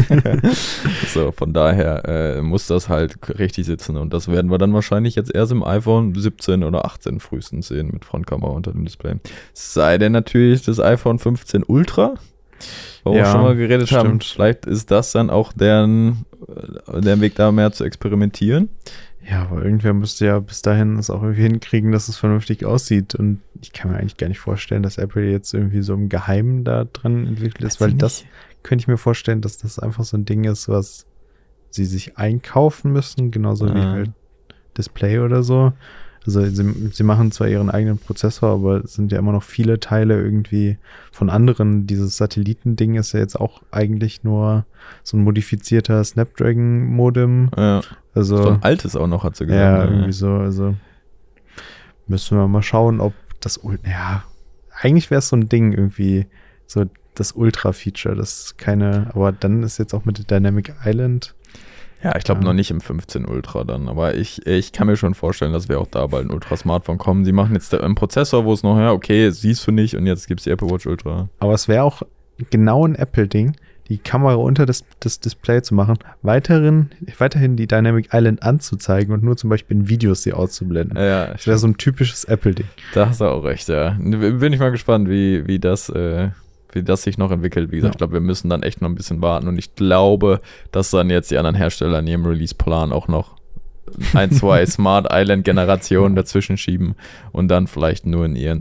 So, von daher äh, muss das halt richtig sitzen. Und das werden wir dann wahrscheinlich jetzt erst im iPhone siebzehn oder achtzehn frühestens sehen mit Frontkamera unter dem Display. Es sei denn natürlich das iPhone fünfzehn Ultra, wo wir Ja, schon mal geredet haben. stimmt. Vielleicht ist das dann auch deren, äh, der Weg, da mehr zu experimentieren. Ja, aber irgendwer müsste ja bis dahin es auch irgendwie hinkriegen, dass es vernünftig aussieht. Und ich kann mir eigentlich gar nicht vorstellen, dass Apple jetzt irgendwie so im Geheimen da dran entwickelt ist, weil das könnte ich mir vorstellen, dass das einfach so ein Ding ist, was sie sich einkaufen müssen, genauso wie Ah. halt Display oder so. Also sie, sie machen zwar ihren eigenen Prozessor, aber es sind ja immer noch viele Teile irgendwie von anderen. Dieses Satellitending ist ja jetzt auch eigentlich nur so ein modifizierter Snapdragon-Modem. Ja, Also so ein altes auch noch, hat sie gesagt. ja, ne? irgendwie so, also müssen wir mal schauen, ob das, Ul- ja, eigentlich wäre es so ein Ding irgendwie, so das Ultra-Feature, das ist keine, aber dann ist jetzt auch mit der Dynamic Island, Ja, ich glaube Ja. noch nicht im fünfzehn Ultra dann, aber ich, ich kann mir schon vorstellen, dass wir auch da bald ein Ultra-Smartphone kommen. Die machen jetzt einen Prozessor, wo es noch, ja, okay, siehst du nicht und jetzt gibt es die Apple Watch Ultra. aber es wäre auch genau ein Apple-Ding, die Kamera unter das, das Display zu machen, weiterhin, weiterhin die Dynamic Island anzuzeigen und nur zum Beispiel in Videos sie auszublenden. Ja, Das wäre so ein typisches Apple-Ding. da hast du auch recht, ja. Bin ich mal gespannt, wie, wie das, äh, wie das sich noch entwickelt. Wie gesagt, Ja. ich glaube, wir müssen dann echt noch ein bisschen warten und ich glaube, dass dann jetzt die anderen Hersteller in ihrem Release-Plan auch noch ein, zwei Smart Island-Generationen dazwischen schieben und dann vielleicht nur in ihren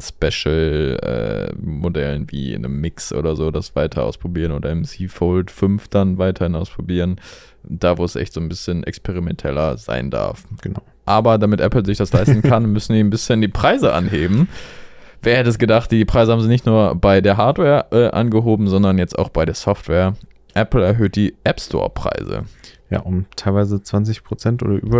Special-Modellen wie in einem Mix oder so das weiter ausprobieren oder im Z Fold fünf dann weiterhin ausprobieren. Da, wo es echt so ein bisschen experimenteller sein darf. Genau. Aber damit Apple sich das leisten kann, müssen die ein bisschen die Preise anheben. Wer hätte es gedacht, die Preise haben sie nicht nur bei der Hardware äh, angehoben, sondern jetzt auch bei der Software. Apple erhöht die App Store Preise. Ja, um teilweise zwanzig Prozent oder über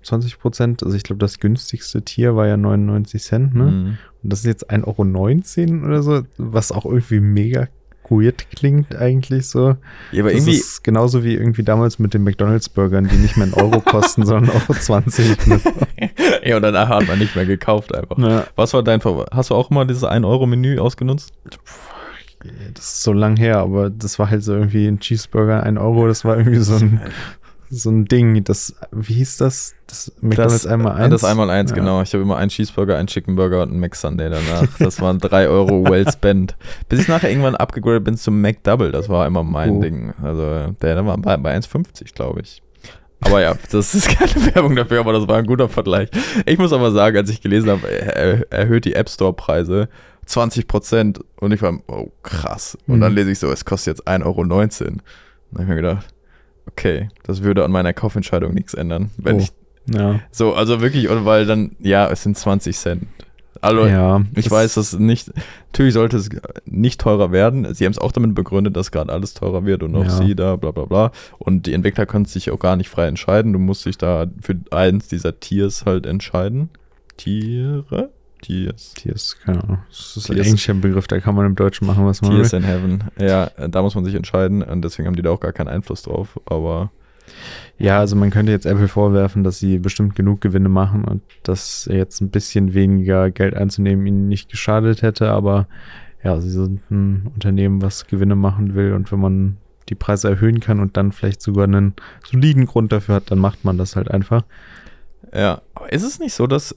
zwanzig Prozent. Also ich glaube, das günstigste Tier war ja neunundneunzig Cent, ne? Mhm. Und das ist jetzt ein Euro neunzehn oder so, was auch irgendwie mega weird klingt eigentlich so. Ja, aber das irgendwie. ist genauso wie irgendwie damals mit den McDonalds-Burgern, die nicht mehr einen Euro kosten, sondern einen Euro zwanzig. Ne? Ja, und danach hat man nicht mehr gekauft einfach. Ja. Was war dein Favorit? Hast du auch mal dieses ein Euro Menü ausgenutzt? Das ist so lang her, aber das war halt so irgendwie ein Cheeseburger, ein Euro, das war irgendwie so ein, so ein Ding. Das, wie hieß das? Das McDonalds einmal eins? Das einmal eins, ja. genau. Ich habe immer einen Cheeseburger, einen Chicken Burger und einen Mac-Sundae danach. Das waren drei Euro well spent. Bis ich nachher irgendwann abgegradet bin zum McDouble. Das war immer mein oh. Ding. Also der war bei, bei eins fünfzig, glaube ich. Aber ja, das ist keine Werbung dafür, aber das war ein guter Vergleich. Ich muss aber sagen, als ich gelesen habe, er, erhöht die App Store-Preise zwanzig Prozent und ich war, oh krass. Und mhm. dann lese ich so, es kostet jetzt ein Euro neunzehn. Und dann habe ich mir gedacht, okay, das würde an meiner Kaufentscheidung nichts ändern. Wenn oh. ich ja. So, also wirklich, und weil dann, ja, es sind zwanzig Cent. Also, ja, ich weiß, dass nicht, natürlich sollte es nicht teurer werden. Sie haben es auch damit begründet, dass gerade alles teurer wird und auch ja. sie da, bla bla bla. Und die Entwickler können sich auch gar nicht frei entscheiden. Du musst dich da für eins dieser Tiers halt entscheiden. Tiere? Tiers. Tiers, keine Ahnung. Das ist ein englischer Begriff, da kann man im Deutschen machen, was man Tiers will. in Heaven. Ja, da muss man sich entscheiden und deswegen haben die da auch gar keinen Einfluss drauf, aber ja, also man könnte jetzt Apple vorwerfen, dass sie bestimmt genug Gewinne machen und dass jetzt ein bisschen weniger Geld einzunehmen ihnen nicht geschadet hätte, aber ja, sie sind ein Unternehmen, was Gewinne machen will und wenn man die Preise erhöhen kann und dann vielleicht sogar einen soliden Grund dafür hat, dann macht man das halt einfach. Ja, aber ist es nicht so, dass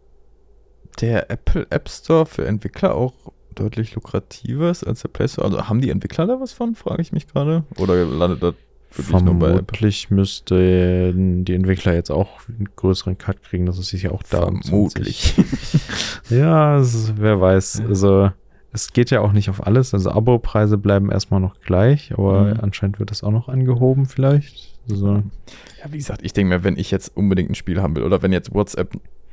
der Apple App Store für Entwickler auch deutlich lukrativer ist als der Play Store? Also haben die Entwickler da was von, frage ich mich gerade? Oder landet das wirklich nur bei Apple? Vermutlich müssten die Entwickler jetzt auch einen größeren Cut kriegen, das ist sicher auch da. Vermutlich. Ja, ist, wer weiß. Also es geht ja auch nicht auf alles. Also Abo-Preise bleiben erstmal noch gleich, aber mhm. anscheinend wird das auch noch angehoben vielleicht. Also, ja, wie gesagt, ich denke mir, wenn ich jetzt unbedingt ein Spiel haben will oder wenn jetzt WhatsApp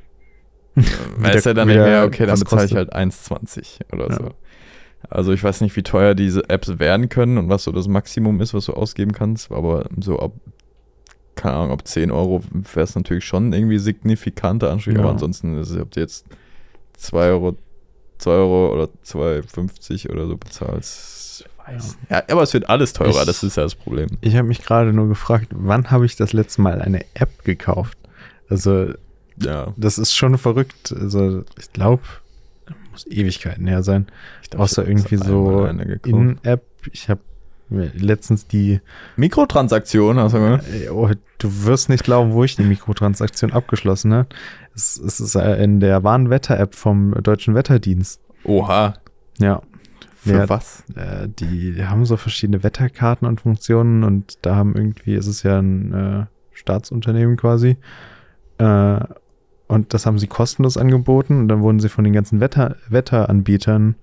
weißt du, dann nicht mehr, okay, dann bezahle ich halt eins zwanzig oder ja. so. Also ich weiß nicht, wie teuer diese Apps werden können und was so das Maximum ist, was du ausgeben kannst, aber so ab, keine Ahnung, ab zehn Euro wäre es natürlich schon irgendwie signifikanter Anstieg, ja. aber ansonsten ist es, ob du jetzt zwei Euro, zwei Euro oder zwei fünfzig oder so bezahlst, weiß ja. ja, aber es wird alles teurer, ich, das ist ja das Problem. Ich habe mich gerade nur gefragt, wann habe ich das letzte Mal eine App gekauft? Also ja. Das ist schon verrückt. Also ich glaube, muss Ewigkeiten her sein. Ich glaub, außer ich irgendwie so In-App. Ich habe letztens die Mikrotransaktion, hast du gehört? Oh, du wirst nicht glauben, wo ich die Mikrotransaktion abgeschlossen habe. Es, es ist in der Warnwetter-App vom Deutschen Wetterdienst. Oha. Ja. Für ja, was? Äh, die, die haben so verschiedene Wetterkarten und Funktionen und da haben irgendwie, es ist ja ein äh, Staatsunternehmen quasi, äh, und das haben sie kostenlos angeboten und dann wurden sie von den ganzen Wetter, Wetteranbietern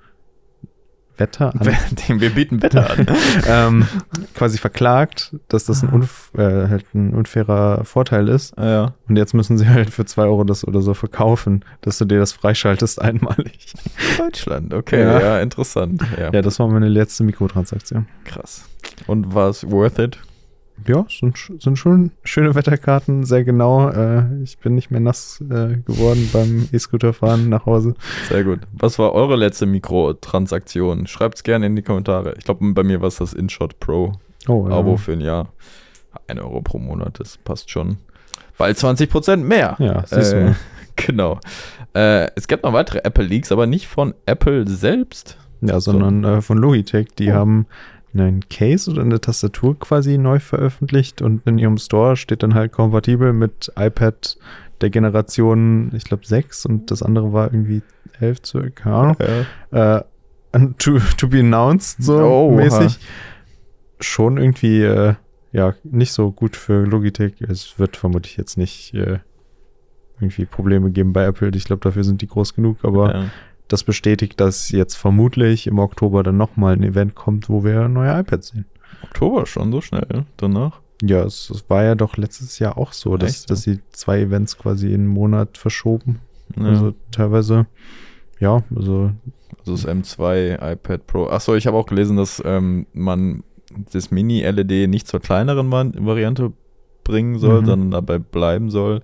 Wetter an. Wir bieten Wetter an. ähm, quasi verklagt, dass das ein, unf äh, halt ein unfairer Vorteil ist. Ah, ja. Und jetzt müssen sie halt für zwei Euro das oder so verkaufen, dass du dir das freischaltest einmalig. Deutschland, okay, ja, ja interessant. Ja. ja, das war meine letzte Mikrotransaktion. Krass. Und war es worth it? Ja, sind, sind schon schöne Wetterkarten, sehr genau. Äh, ich bin nicht mehr nass äh, geworden beim E-Scooter-Fahren nach Hause. Sehr gut. Was war eure letzte Mikrotransaktion? Schreibt es gerne in die Kommentare. Ich glaube, bei mir war es das InShot Pro oh, Abo ja. für ein Jahr. ein Euro pro Monat, das passt schon. Bald zwanzig Prozent mehr. Ja, siehst äh, du. Genau. Äh, es gibt noch weitere Apple-Leaks, aber nicht von Apple selbst. Ja, sondern so. äh, von Logitech. Die oh. haben einen Case oder eine Tastatur quasi neu veröffentlicht und in ihrem Store steht dann halt kompatibel mit iPad der Generation, ich glaube sechs und das andere war irgendwie elf, keine Ahnung. Ja. Äh, to, to be announced, so oh, mäßig. Ha. Schon irgendwie, äh, ja, nicht so gut für Logitech. Es wird vermutlich jetzt nicht äh, irgendwie Probleme geben bei Apple. Ich glaube, dafür sind die groß genug, aber ja. Das bestätigt, dass jetzt vermutlich im Oktober dann nochmal ein Event kommt, wo wir neue iPads sehen. Oktober schon so schnell danach? Ja, es, es war ja doch letztes Jahr auch so, dass, dass sie zwei Events quasi in einen Monat verschoben. Ja. Also teilweise, ja, also. Also das M zwei iPad Pro. Achso, ich habe auch gelesen, dass ähm, man das Mini-L E D nicht zur kleineren Variante bringen soll, mhm. sondern dabei bleiben soll.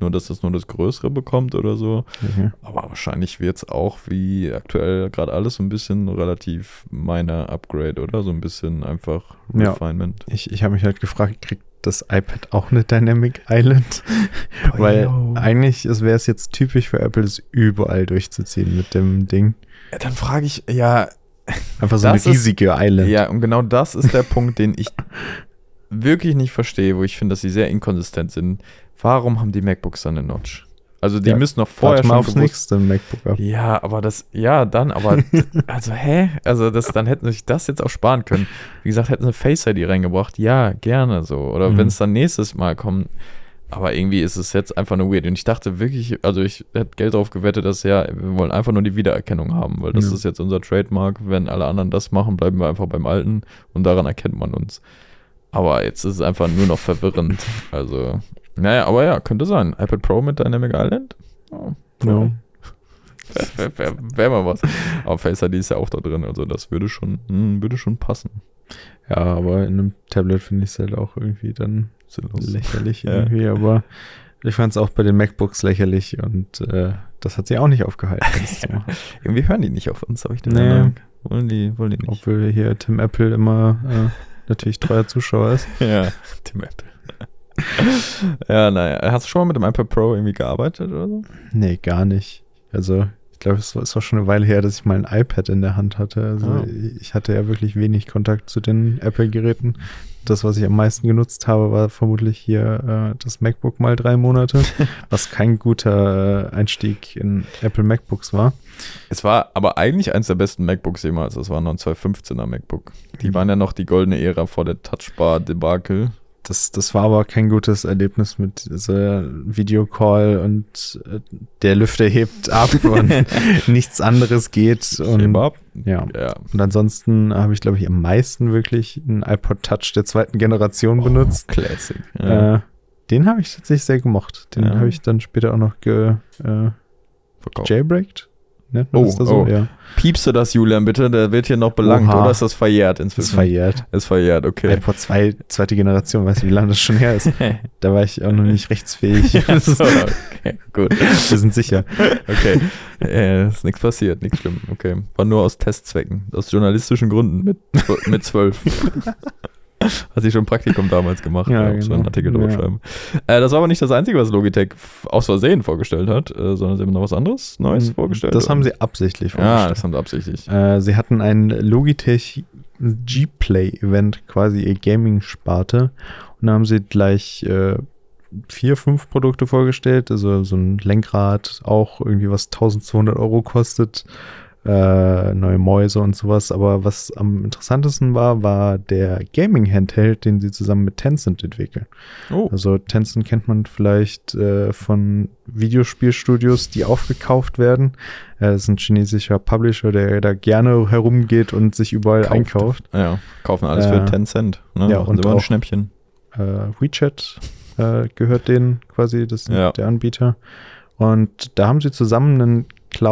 nur dass das nur das Größere bekommt oder so. Okay. Aber wahrscheinlich wird es auch wie aktuell gerade alles so ein bisschen relativ minor Upgrade, oder? So ein bisschen einfach Ja. Refinement. Ich, ich habe mich halt gefragt, kriegt das iPad auch eine Dynamic Island? Weil yo. eigentlich wäre es jetzt typisch für Apple, das überall durchzuziehen mit dem Ding. Ja, dann frage ich, ja, Einfach so Das eine ist- riesige Island. ja, und genau das ist der Punkt, den ich wirklich nicht verstehe, wo ich finde, dass sie sehr inkonsistent sind. Warum haben die MacBooks dann eine Notch? Also die Ja, müssen noch vorher Warte mal schon aufs gewusst- nächste MacBook ab. Ja, aber das, ja, dann, aber, also, hä? Also, das, dann hätten sie sich das jetzt auch sparen können. Wie gesagt, hätten sie Face I D reingebracht, ja, gerne so. Oder Mhm. wenn es dann nächstes Mal kommt. Aber irgendwie ist es jetzt einfach nur weird. Und ich dachte wirklich, also ich hätte Geld drauf gewettet, dass ja, wir wollen einfach nur die Wiedererkennung haben, weil das Ja. ist jetzt unser Trademark. Wenn alle anderen das machen, bleiben wir einfach beim Alten und daran erkennt man uns. Aber jetzt ist es einfach nur noch verwirrend. Also, naja, aber ja, könnte sein. iPad Pro mit Dynamic Island? Oh, Ja. Wäre wär, wär mal was. Aber Face I D ist ja auch da drin, also das würde schon, hm, würde schon passen. Ja, aber in einem Tablet finde ich es halt auch irgendwie dann Sinnlos. lächerlich Ja. irgendwie, aber ich fand es auch bei den MacBooks lächerlich und äh, das hat sie auch nicht aufgehalten. das zu machen. Irgendwie hören die nicht auf uns, habe ich den Nee. Eindruck. Wollen die, wollen die nicht. Obwohl hier Tim Apple immer äh, natürlich treuer Zuschauer ist. Ja, Tim Apple. Ja, naja. Hast du schon mal mit dem iPad Pro irgendwie gearbeitet oder so? Nee, gar nicht. Also ich glaube, es war- ist auch schon eine Weile her, dass ich mal ein iPad in der Hand hatte. Also Ah. ich hatte ja wirklich wenig Kontakt zu den Apple-Geräten. Das, was ich am meisten genutzt habe, war vermutlich hier äh, das MacBook mal drei Monate, was kein guter äh, Einstieg in Apple MacBooks war. Es war aber eigentlich eins der besten MacBooks jemals. Das war noch ein zweitausendfünfzehner MacBook. Die waren ja noch die goldene Ära vor der Touchbar-Debakel. Das, das war aber kein gutes Erlebnis mit so Videocall und äh, der Lüfter hebt ab und nichts anderes geht. Und, Kebab? ja. Ja. Und ansonsten habe ich, glaube ich, am meisten wirklich einen iPod Touch der zweiten Generation benutzt. Oh, Classic. Ja. Äh, den habe ich tatsächlich sehr gemocht. Den Ja. habe ich dann später auch noch ge, äh, Verkauft. jailbreaked. Nennt man Oh, das da so? oh. Ja. Piepst du das, Julian, bitte? Der wird hier noch belangt. Oha. Oder ist das verjährt inzwischen? Ist verjährt. Ist verjährt, okay. iPod zwei, zweite Generation, weißt du, wie lange das schon her ist? Da war ich auch noch nicht rechtsfähig. so, okay, gut. Wir sind sicher. Okay. Äh, ist nichts passiert, nichts schlimm. Okay. War nur aus Testzwecken. Aus journalistischen Gründen mit, mit zwölf. Hat sie schon ein Praktikum damals gemacht. Ja, ja, so genau. einen Artikel drüber Ja. schreiben. Äh, das war aber nicht das Einzige, was Logitech f- aus Versehen vorgestellt hat, äh, sondern sie haben noch was anderes Neues vorgestellt. Das haben sie absichtlich Ja, vorgestellt. das haben sie absichtlich. Äh, sie hatten ein Logitech G-Play-Event, quasi ihr Gaming-Sparte. Und da haben sie gleich äh, vier, fünf Produkte vorgestellt. Also so ein Lenkrad, auch irgendwie was eintausendzweihundert Euro kostet. Äh, neue Mäuse und sowas. Aber was am interessantesten war, war der Gaming-Handheld, den sie zusammen mit Tencent entwickeln. Oh, Also Tencent kennt man vielleicht äh, von Videospielstudios, die aufgekauft werden. Äh, das ist ein chinesischer Publisher, der da gerne herumgeht und sich überall Kauft. einkauft. ja. Kaufen alles Äh, für ten Cent. Ne? ja, Machen und sie mal ein auch- Schnäppchen. Äh, WeChat äh, gehört denen quasi, das ist Ja. der Anbieter. Und da haben sie zusammen einen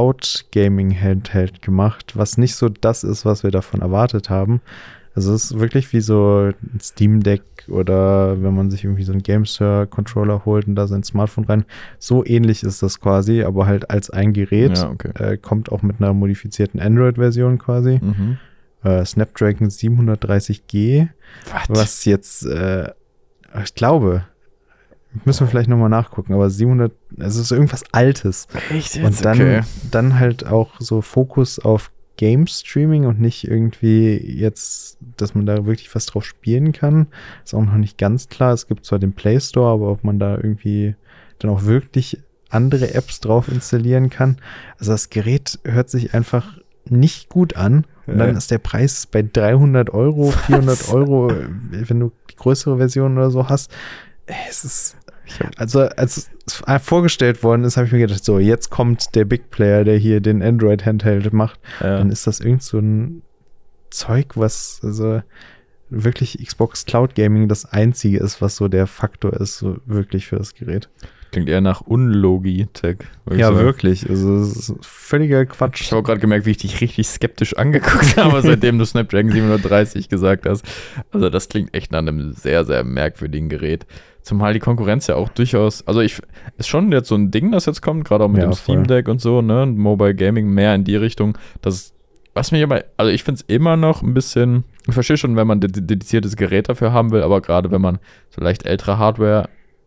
Cloud-Gaming-Handheld gemacht, was nicht so das ist, was wir davon erwartet haben. Also es ist wirklich wie so ein Steam Deck oder wenn man sich irgendwie so einen GameSir-Controller holt und da sein Smartphone rein. So ähnlich ist das quasi, aber halt als ein Gerät. Ja, okay. Äh, kommt auch mit einer modifizierten Android-Version quasi. Mhm. Äh, Snapdragon siebenhundertdreißig G, was jetzt, äh, ich glaube, müssen wir vielleicht nochmal nachgucken, aber siebenhundert, es ist irgendwas Altes. Echt Und dann, Okay. dann halt auch so Fokus auf Game Streaming und nicht irgendwie jetzt, dass man da wirklich was drauf spielen kann. Ist auch noch nicht ganz klar. Es gibt zwar den Play Store, aber ob man da irgendwie dann auch wirklich andere Apps drauf installieren kann. Also das Gerät hört sich einfach nicht gut an. Und dann Ja. ist der Preis bei dreihundert Euro, vierhundert Euro, wenn du die größere Version oder so hast. Es ist, also als es vorgestellt worden ist, habe ich mir gedacht, so, jetzt kommt der Big Player, der hier den Android-Handheld macht. Ja. Dann ist das irgend so ein Zeug, was also wirklich Xbox Cloud Gaming das einzige ist, was so der Faktor ist, so wirklich für das Gerät. Klingt eher nach Unlogitech. Ja, wirklich. Also, es ist völliger Quatsch. Ich habe gerade gemerkt, wie ich dich richtig skeptisch angeguckt habe, seitdem du Snapdragon siebenhundertdreißig gesagt hast. Also, das klingt echt nach einem sehr, sehr merkwürdigen Gerät. Zumal die Konkurrenz ja auch durchaus, also ich, ist schon jetzt so ein Ding, das jetzt kommt, gerade auch mit Ja, dem Steam Deck und so, ne, Mobile Gaming mehr in die Richtung, dass, was mich aber, also ich finde es immer noch ein bisschen, ich verstehe schon, wenn man ein dediziertes Gerät dafür haben will, aber gerade wenn man so leicht ältere Hardware,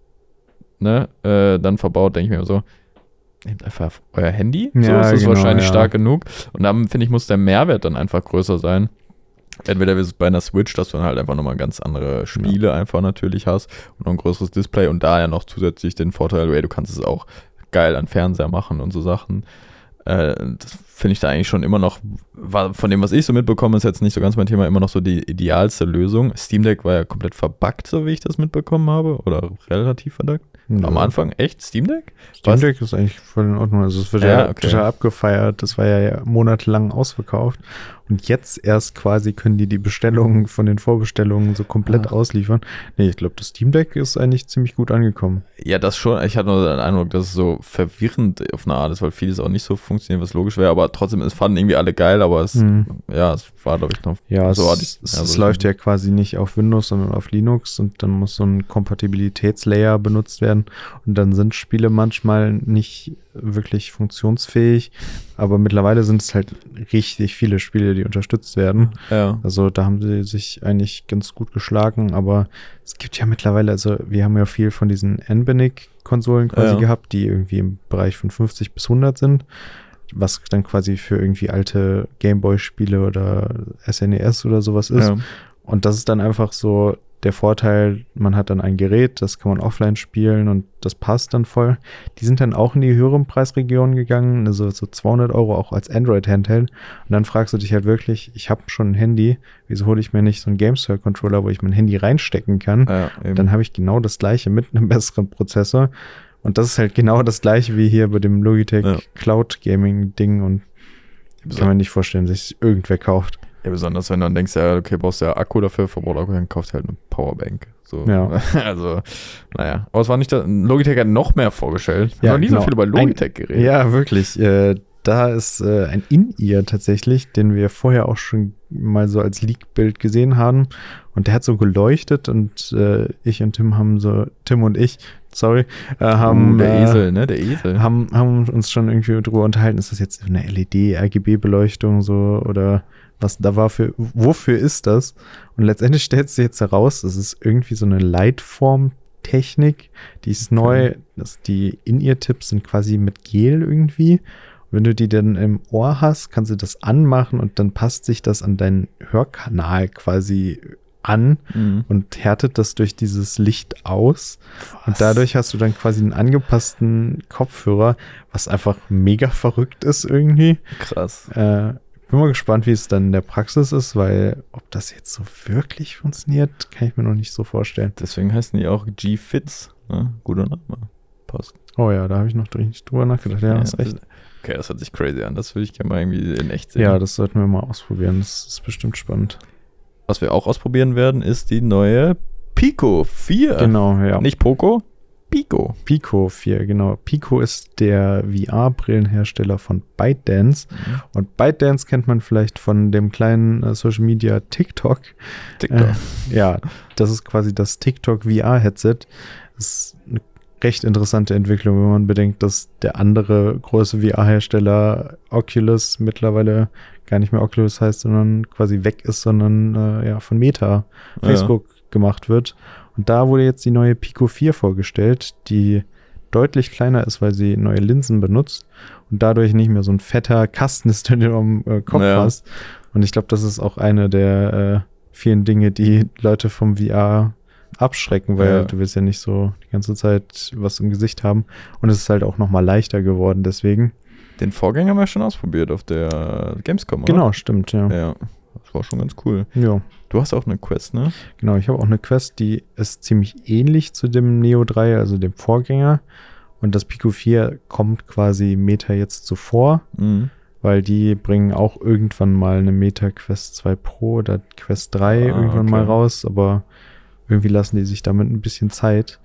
ne, äh, dann verbaut, denke ich mir so, nehmt einfach euer Handy, so Ja, ist das genau, wahrscheinlich ja. stark genug und dann, finde ich, muss der Mehrwert dann einfach größer sein. Entweder wie es bei einer Switch, dass du dann halt einfach nochmal ganz andere Spiele ja. einfach natürlich hast und noch ein größeres Display und da ja noch zusätzlich den Vorteil, ey, du kannst es auch geil an Fernseher machen und so Sachen. Äh, das finde ich da eigentlich schon immer noch, war, von dem, was ich so mitbekomme, ist jetzt nicht so ganz mein Thema, immer noch so die idealste Lösung. Steam Deck war ja komplett verbuggt, so wie ich das mitbekommen habe, oder relativ verbuggt. Ja. Am Anfang echt Steam Deck? Steam Deck ist eigentlich voll in Ordnung. Also es wird ja, ja okay. total abgefeiert. Das war ja monatelang ausverkauft. Und jetzt erst quasi können die die Bestellungen von den Vorbestellungen so komplett ah. ausliefern. Nee, ich glaube, das Steam Deck ist eigentlich ziemlich gut angekommen. Ja, das schon. Ich hatte nur den Eindruck, dass es so verwirrend auf eine Art ist, weil vieles auch nicht so funktioniert, was logisch wäre. Aber trotzdem, es fanden irgendwie alle geil, aber es, mhm. ja, es war, glaube ich, noch. Ja, so, es, es, ja, so es läuft ja quasi nicht auf Windows, sondern auf Linux und dann muss so ein Kompatibilitätslayer benutzt werden. Und dann sind Spiele manchmal nicht wirklich funktionsfähig, aber mittlerweile sind es halt richtig viele Spiele, die unterstützt werden. Ja. Also da haben sie sich eigentlich ganz gut geschlagen, aber es gibt ja mittlerweile, also wir haben ja viel von diesen N B N I-Konsolen quasi ja. gehabt, die irgendwie im Bereich von fünfzig bis hundert sind, was dann quasi für irgendwie alte Gameboy-Spiele oder S N E S oder sowas ist. Ja. Und das ist dann einfach so der Vorteil, man hat dann ein Gerät, das kann man offline spielen und das passt dann voll. Die sind dann auch in die höheren Preisregionen gegangen, also so zweihundert Euro auch als Android-Handheld. Und dann fragst du dich halt wirklich, ich habe schon ein Handy, wieso hole ich mir nicht so einen GameStar-Controller, wo ich mein Handy reinstecken kann? Ja, und dann habe ich genau das gleiche mit einem besseren Prozessor. Und das ist halt genau das gleiche wie hier bei dem Logitech ja. Cloud Gaming Ding und ja, kann man nicht vorstellen, dass sich irgendwer kauft. Ja, besonders wenn du dann denkst, ja, okay, brauchst du ja Akku dafür, verbraucht Akku, dann kaufst du halt eine Powerbank. So. Ja. Also, naja. Aber es war nicht, da, Logitech hat noch mehr vorgestellt. Ich habe ja, noch nie genau. so viel über Logitech geredet. Ja, wirklich. Äh, da ist äh, ein In-Ear tatsächlich, den wir vorher auch schon mal so als Leak-Bild gesehen haben. Und der hat so geleuchtet und äh, ich und Tim haben so, Tim und ich, sorry, äh, haben. Uh, der äh, Esel, ne? Der Esel. Haben, haben uns schon irgendwie drüber unterhalten, ist das jetzt eine L E D, R G B-Beleuchtung so oder was da war für, wofür ist das? Und letztendlich stellt sich jetzt heraus, das ist irgendwie so eine Leitform-Technik, die ist okay. neu, das, die In-Ear-Tipps sind quasi mit Gel irgendwie. Und wenn du die dann im Ohr hast, kannst du das anmachen und dann passt sich das an deinen Hörkanal quasi an mhm. und härtet das durch dieses Licht aus. Was? Und dadurch hast du dann quasi einen angepassten Kopfhörer, was einfach mega verrückt ist irgendwie. Krass. Äh, bin mal gespannt, wie es dann in der Praxis ist, weil ob das jetzt so wirklich funktioniert, kann ich mir noch nicht so vorstellen. Deswegen heißen die auch G-Fits. Ne? Guter Name. Passt. Oh ja, da habe ich noch nicht drüber nachgedacht. Ja, ja hast recht. Okay, das hört sich crazy an. Das würde ich gerne mal irgendwie in echt sehen. Ja, das sollten wir mal ausprobieren. Das ist bestimmt spannend. Was wir auch ausprobieren werden, ist die neue Pico vier. Genau, ja. Nicht Poco, Pico. Pico vier, genau. Pico ist der V R-Brillenhersteller von ByteDance. Mhm. Und ByteDance kennt man vielleicht von dem kleinen äh, Social Media TikTok. TikTok. Äh, ja, das ist quasi das TikTok V R-Headset. Das ist eine recht interessante Entwicklung, wenn man bedenkt, dass der andere große V R-Hersteller Oculus mittlerweile gar nicht mehr Oculus heißt, sondern quasi weg ist, sondern äh, ja von Meta, Facebook ja. gemacht wird. Und da wurde jetzt die neue Pico vier vorgestellt, die deutlich kleiner ist, weil sie neue Linsen benutzt und dadurch nicht mehr so ein fetter Kasten ist, den du am äh, Kopf ja. hast. Und ich glaube, das ist auch eine der äh, vielen Dinge, die Leute vom V R abschrecken, weil ja. du willst ja nicht so die ganze Zeit was im Gesicht haben. Und es ist halt auch nochmal leichter geworden, deswegen. Den Vorgänger haben wir schon ausprobiert auf der Gamescom, oder? Genau, stimmt, ja. Ja, das war schon ganz cool. Ja. Du hast auch eine Quest, ne? Genau, ich habe auch eine Quest, die ist ziemlich ähnlich zu dem Neo drei, also dem Vorgänger. Und das Pico vier kommt quasi Meta jetzt zuvor, mhm. weil die bringen auch irgendwann mal eine Meta Quest zwei Pro oder Quest drei ah, irgendwann okay. mal raus, aber irgendwie lassen die sich damit ein bisschen Zeit.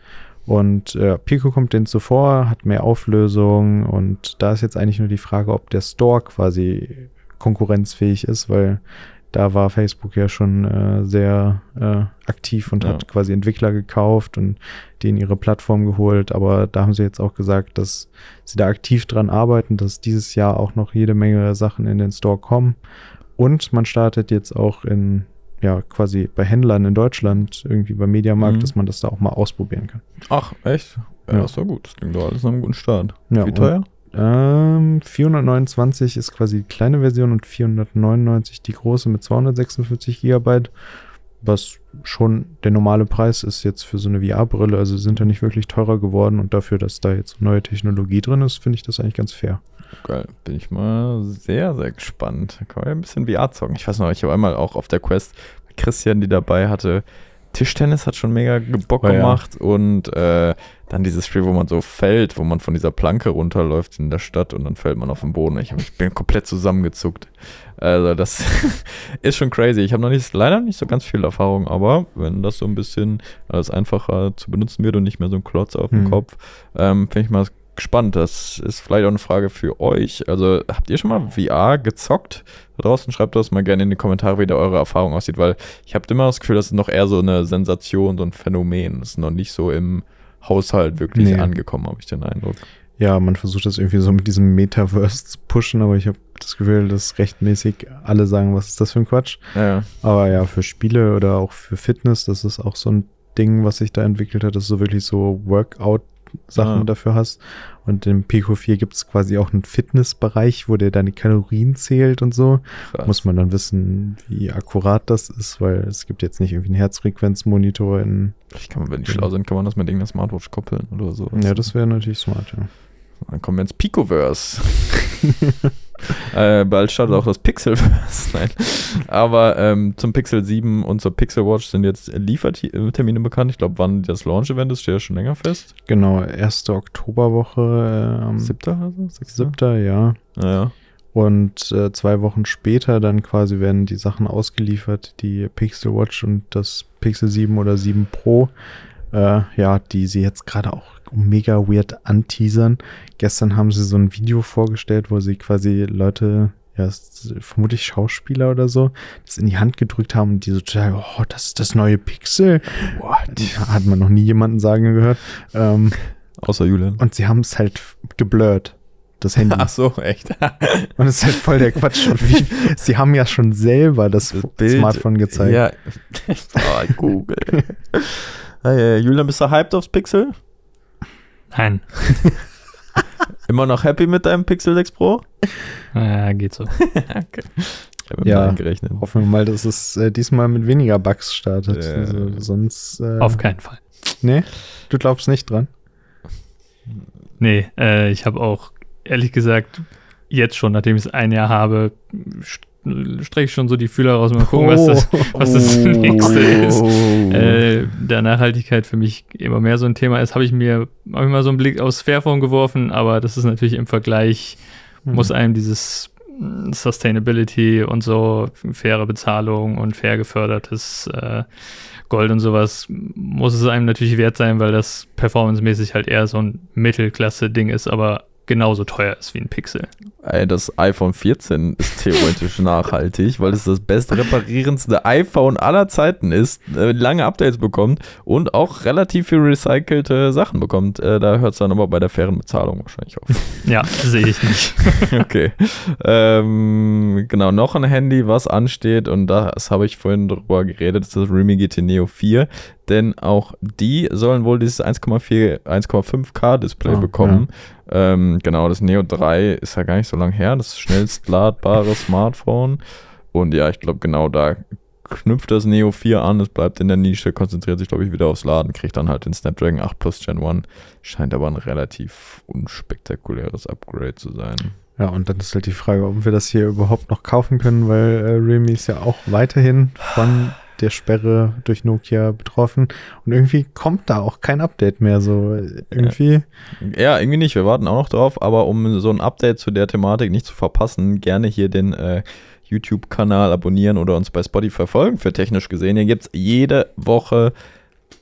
Und äh, Pico kommt denen zuvor, hat mehr Auflösung und da ist jetzt eigentlich nur die Frage, ob der Store quasi konkurrenzfähig ist, weil da war Facebook ja schon äh, sehr äh, aktiv und ja. hat quasi Entwickler gekauft und die in ihre Plattform geholt. Aber da haben sie jetzt auch gesagt, dass sie da aktiv dran arbeiten, dass dieses Jahr auch noch jede Menge Sachen in den Store kommen. Und man startet jetzt auch in, ja, quasi bei Händlern in Deutschland, irgendwie beim Mediamarkt, mhm. dass man das da auch mal ausprobieren kann. Ach, echt? Ja, Ja. das war gut. Das klingt doch alles nach einem guten Start. Ja, Wie teuer? Ähm, vierhundertneunundzwanzig ist quasi die kleine Version und vierhundertneunundneunzig die große mit zweihundertsechsundvierzig Gigabyte, was schon der normale Preis ist jetzt für so eine V R-Brille, also sind da nicht wirklich teurer geworden und dafür, dass da jetzt neue Technologie drin ist, finde ich das eigentlich ganz fair. Geil, bin ich mal sehr, sehr gespannt. Da kann man ja ein bisschen V R zocken. Ich weiß noch, ich habe einmal auch auf der Quest Christian, die dabei hatte, Tischtennis hat schon mega Bock Oh ja. gemacht und äh, dann dieses Spiel, wo man so fällt, wo man von dieser Planke runterläuft in der Stadt und dann fällt man auf den Boden. Ich, ich bin komplett zusammengezuckt. Also das ist schon crazy. Ich habe noch nicht, leider nicht so ganz viel Erfahrung, aber wenn das so ein bisschen alles einfacher zu benutzen wird und nicht mehr so ein Klotz auf dem Mhm. Kopf, ähm, finde ich mal gespannt. Das ist vielleicht auch eine Frage für euch. Also habt ihr schon mal V R gezockt? Da draußen schreibt das mal gerne in die Kommentare, wie da eure Erfahrung aussieht, weil ich habe immer das Gefühl, das ist noch eher so eine Sensation, so ein Phänomen. Das ist noch nicht so im Haushalt wirklich Nee. angekommen, habe ich den Eindruck. Ja, man versucht das irgendwie so mit diesem Metaverse zu pushen, aber ich habe das Gefühl, dass rechtmäßig alle sagen, was ist das für ein Quatsch. Ja, Aber ja, für Spiele oder auch für Fitness, das ist auch so ein Ding, was sich da entwickelt hat, dass du wirklich so Workout-Sachen Ah. dafür hast. Und im Pico vier gibt es quasi auch einen Fitnessbereich, wo der deine Kalorien zählt und so. krass. Muss man dann wissen, wie akkurat das ist, weil es gibt jetzt nicht irgendwie einen Herzfrequenzmonitor in. Vielleicht kann man, wenn die schlau sind, kann man das mit irgendeiner Smartwatch koppeln oder so. Ja, das wäre natürlich smart, ja. Dann kommen wir ins Picoverse. äh, bald startet auch das Pixelverse. Nein. Aber ähm, zum Pixel sieben und zur Pixel Watch sind jetzt Liefertermine bekannt. Ich glaube, wann das Launch-Event ist, steht ja schon länger fest. Genau, erste Oktoberwoche, äh, am Siebter oder so? Sechster? siebter, ja. Naja. Und äh, zwei Wochen später dann quasi werden die Sachen ausgeliefert, die Pixel Watch und das Pixel sieben oder sieben Pro, äh, ja, die sie jetzt gerade auch mega weird anteasern. Gestern haben sie so ein Video vorgestellt, wo sie quasi Leute, ja, s- vermutlich Schauspieler oder so, das in die Hand gedrückt haben und die so total, oh, das ist das neue Pixel. What? Hat man noch nie jemanden sagen gehört. Ähm, Außer Julian. und sie haben es halt geblurrt, das Handy. Ach so, echt. Und es ist halt voll der Quatsch. Und wie, sie haben ja schon selber das, Das Bild- Smartphone gezeigt. Ja. Oh, Google. Hey, Julian, bist du hyped aufs Pixel? Nein. Immer noch happy mit deinem Pixel sechs Pro? Ja, geht so. Okay. Ich habe Ja. ja gerechnet. Hoffen wir mal, dass es äh, diesmal mit weniger Bugs startet. Ja. Also, sonst. Äh, Auf keinen Fall. Nee, du glaubst nicht dran. Nee, äh, ich habe auch, ehrlich gesagt, jetzt schon, nachdem ich es ein Jahr habe, st- strecke ich schon so die Fühler raus und mal gucken, was das, was das nächste ist. Äh, da Nachhaltigkeit für mich immer mehr so ein Thema ist, habe ich mir hab ich mal so einen Blick aufs Fairphone geworfen, aber das ist natürlich im Vergleich, Hm. muss einem dieses mm, Sustainability und so, faire Bezahlung und fair gefördertes äh, Gold und sowas, muss es einem natürlich wert sein, weil das performancemäßig halt eher so ein Mittelklasse-Ding ist, aber genauso teuer ist wie ein Pixel. Ey, das iPhone vierzehn ist theoretisch nachhaltig, weil es das best reparierendste iPhone aller Zeiten ist, äh, lange Updates bekommt und auch relativ viel recycelte Sachen bekommt. Äh, da hört es dann aber bei der fairen Bezahlung wahrscheinlich auf. Ja, sehe ich nicht. Okay. Ähm, genau, noch ein Handy, was ansteht und das habe ich vorhin drüber geredet, das ist das Realme G T Neo vier, denn auch die sollen wohl dieses eins Komma vier, eins Komma fünf K Display Ah, bekommen. Ähm, genau, das Neo drei ist ja gar nicht so lange her, das schnellst ladbare Smartphone und ja, ich glaube genau da knüpft das Neo vier an, es bleibt in der Nische, konzentriert sich glaube ich wieder aufs Laden, kriegt dann halt den Snapdragon acht Plus Gen eins, scheint aber ein relativ unspektakuläres Upgrade zu sein. Ja, und dann ist halt die Frage, ob wir das hier überhaupt noch kaufen können, weil äh, Realme ist ja auch weiterhin von der Sperre durch Nokia betroffen. Und irgendwie kommt da auch kein Update mehr. So irgendwie. Ja, irgendwie nicht. Wir warten auch noch drauf, aber um so ein Update zu der Thematik nicht zu verpassen, gerne hier den äh, YouTube-Kanal abonnieren oder uns bei Spotify folgen für technisch gesehen. Hier gibt es jede Woche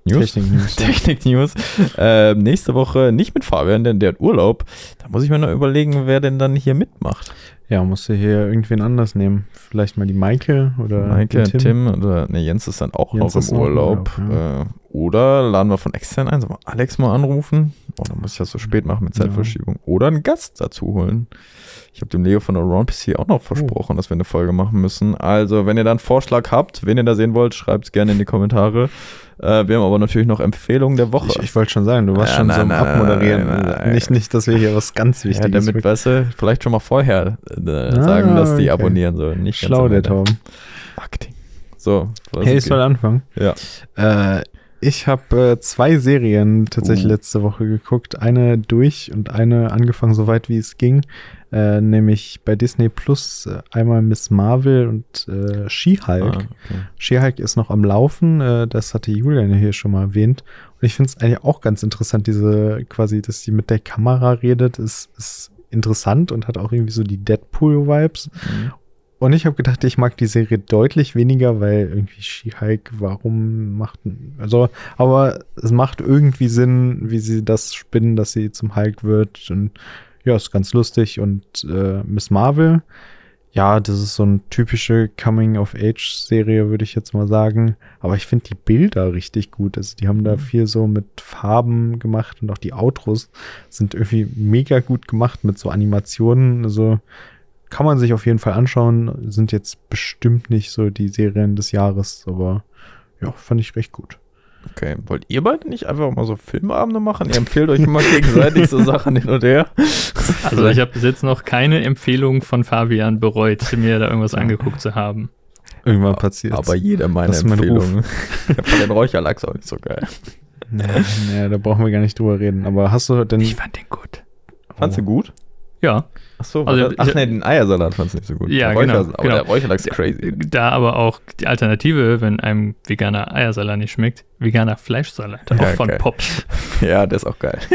News. Technik-News. Technik-News. äh, nächste Woche nicht mit Fabian, denn der hat Urlaub. Da muss ich mir noch überlegen, wer denn dann hier mitmacht. Ja, musst du hier irgendwen anders nehmen. Vielleicht mal die Maike oder Maike, den Tim. Tim oder ne, Jens ist dann auch Jens noch ist im noch im Urlaub. Urlaub, ja. äh, oder laden wir von extern ein, sollen wir Alex mal anrufen. Oh, dann muss ich das so spät machen mit Zeitverschiebung. Ja. Oder einen Gast dazu holen. Ich habe dem Leo von Around P C auch noch versprochen, oh. dass wir eine Folge machen müssen. Also, wenn ihr da einen Vorschlag habt, wen ihr da sehen wollt, schreibt es gerne in die Kommentare. Äh, wir haben aber natürlich noch Empfehlungen der Woche. Ich, ich wollte schon sagen, du warst ja, schon nein, so am nein, Abmoderieren. nein, nein, nein. Nicht, nicht, dass wir hier was ganz Wichtiges ja, damit, weißt du, vielleicht schon mal vorher äh, ah, sagen, dass die okay. abonnieren sollen. Nicht Schlau, der Tom. Marketing. So. Hey, ich soll anfangen. Ja. Äh, ich habe äh, zwei Serien tatsächlich uh. letzte Woche geguckt. Eine durch und eine angefangen, so weit wie es ging. Äh, nämlich bei Disney Plus äh, einmal Miss Marvel und äh, She-Hulk. Ah, okay. She-Hulk ist noch am Laufen. Äh, das hatte Julian hier schon mal erwähnt. Und ich finde es eigentlich auch ganz interessant, diese quasi, dass sie mit der Kamera redet, ist, ist interessant und hat auch irgendwie so die Deadpool-Vibes. Mhm. Und ich habe gedacht, ich mag die Serie deutlich weniger, weil irgendwie She-Hulk, warum macht, also, aber es macht irgendwie Sinn, wie sie das spinnen, dass sie zum Hulk wird und ja, ist ganz lustig. Und äh, Miss Marvel, ja, das ist so eine typische Coming-of-Age-Serie, würde ich jetzt mal sagen. Aber ich finde die Bilder richtig gut. Also die haben da viel so mit Farben gemacht und auch die Outros sind irgendwie mega gut gemacht mit so Animationen. Also kann man sich auf jeden Fall anschauen. Sind jetzt bestimmt nicht so die Serien des Jahres, aber ja, fand ich recht gut. Okay, wollt ihr beide nicht einfach mal so Filmabende machen? Ihr empfehlt euch immer gegenseitig so Sachen hin und her. Also ich habe bis jetzt noch keine Empfehlung von Fabian bereut, mir da irgendwas angeguckt zu haben. Irgendwann passiert. Aber jeder meine Empfehlungen. Ich fand den Räucherlachs auch nicht so geil. Nee, nee, da brauchen wir gar nicht drüber reden. Aber hast du denn... Ich fand den gut. Fandst du gut? Ja. Ach so, also, das, ach nee, den Eiersalat fandst du nicht so gut. Ja, der Räucher, genau. Aber genau. der Räucherlachs ist crazy. Da aber auch die Alternative, wenn einem veganer Eiersalat nicht schmeckt, veganer Fleischsalat, auch ja, von geil. Pops. Ja, der ist auch geil.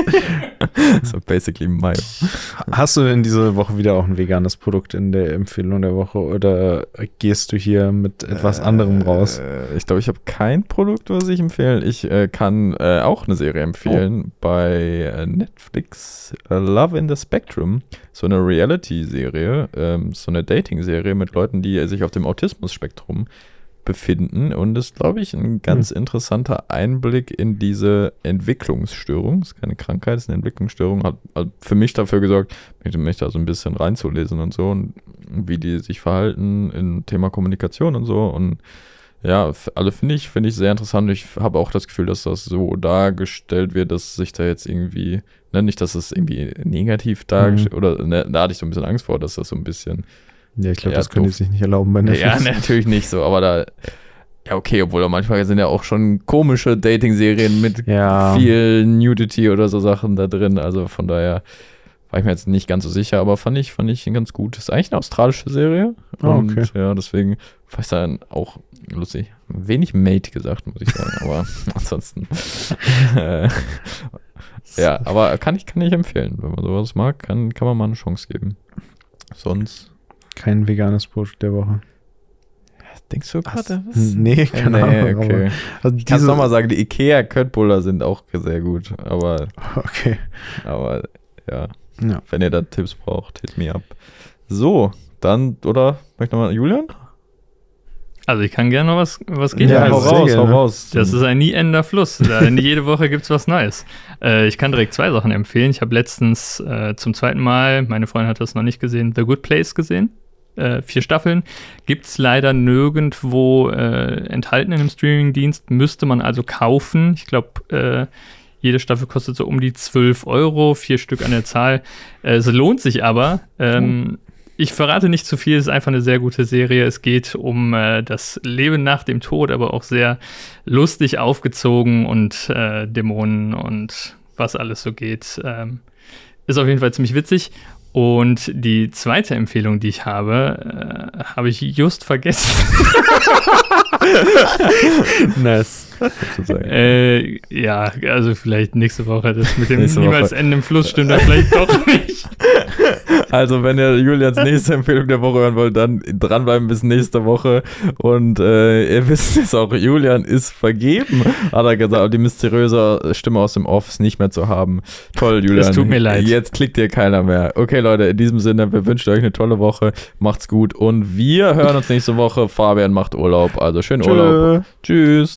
So basically Mayo. Hast du denn diese Woche wieder auch ein veganes Produkt in der Empfehlung der Woche oder gehst du hier mit etwas äh, anderem raus? Ich glaube, ich habe kein Produkt, was ich empfehlen. Ich äh, kann äh, auch eine Serie empfehlen oh. bei äh, Netflix, uh, Love in the Spectrum. So eine Reality-Serie, ähm, so eine Dating-Serie mit Leuten, die sich auf dem Autismus-Spektrum befinden und ist, glaube ich, ein ganz mhm. interessanter Einblick in diese Entwicklungsstörung. Das ist keine Krankheit, es ist eine Entwicklungsstörung. Hat, hat für mich dafür gesorgt, mich, mich da so ein bisschen reinzulesen und so und wie die sich verhalten im Thema Kommunikation und so und ja, alle finde ich, finde ich sehr interessant. Ich habe auch das Gefühl, dass das so dargestellt wird, dass sich da jetzt irgendwie, ne, nicht, dass es irgendwie negativ dargestellt, mhm. oder ne, da hatte ich so ein bisschen Angst vor, dass das so ein bisschen ja, ich glaube, das können die sich nicht erlauben bei Netflix. Ja, natürlich nicht so, aber da, ja, okay, obwohl da manchmal sind ja auch schon komische Dating-Serien mit ja. viel Nudity oder so Sachen da drin, also von daher war ich mir jetzt nicht ganz so sicher, aber fand ich, fand ich ganz gut. Ist eigentlich eine australische Serie. Oh, okay. Und ja, deswegen war ich dann auch lustig. Wenig Mate gesagt, muss ich sagen, aber ansonsten äh, ja, aber kann ich, kann ich empfehlen. Wenn man sowas mag, kann, kann man mal eine Chance geben. Sonst kein veganes Produkt der Woche. Denkst du gerade? Nee, keine nee, Ahnung. Okay. Also ich kann es nochmal sagen, die Ikea Köttbullar sind auch sehr gut, aber okay. Aber ja, ja. wenn ihr da Tipps braucht, hit me up. So, dann, oder, möchte nochmal Julian? Also ich kann gerne noch was, was geht. Ja, also, hau raus, hau raus. Das ist ein nie endender Fluss. Jede Woche gibt es was Neues. Äh, ich kann direkt zwei Sachen empfehlen. Ich habe letztens äh, zum zweiten Mal, meine Freundin hat das noch nicht gesehen, The Good Place gesehen. Äh, vier Staffeln. Gibt es leider nirgendwo äh, enthalten in einem Streamingdienst. Müsste man also kaufen. Ich glaube, äh, jede Staffel kostet so um die zwölf Euro, vier Stück an der Zahl. Äh, es lohnt sich aber. Ähm, Ich verrate nicht zu viel, es ist einfach eine sehr gute Serie. Es geht um äh, das Leben nach dem Tod, aber auch sehr lustig aufgezogen und äh, Dämonen und was alles so geht. Ähm, ist auf jeden Fall ziemlich witzig. Und die zweite Empfehlung, die ich habe, äh, habe ich just vergessen. Nice. äh, ja, also vielleicht nächste Woche. Das mit dem niemals Ende im Fluss stimmt dann vielleicht doch nicht. Also, wenn ihr Julians nächste Empfehlung der Woche hören wollt, dann dranbleiben bis nächste Woche. Und äh, ihr wisst jetzt auch, Julian ist vergeben, hat er gesagt. Die mysteriöse Stimme aus dem Off ist nicht mehr zu haben. Toll, Julian. Es tut mir leid. Jetzt klickt dir keiner mehr. Okay, Leute, in diesem Sinne, wir wünschen euch eine tolle Woche. Macht's gut und wir hören uns nächste Woche. Fabian macht Urlaub, also schönen Tschö. Urlaub. Tschüss.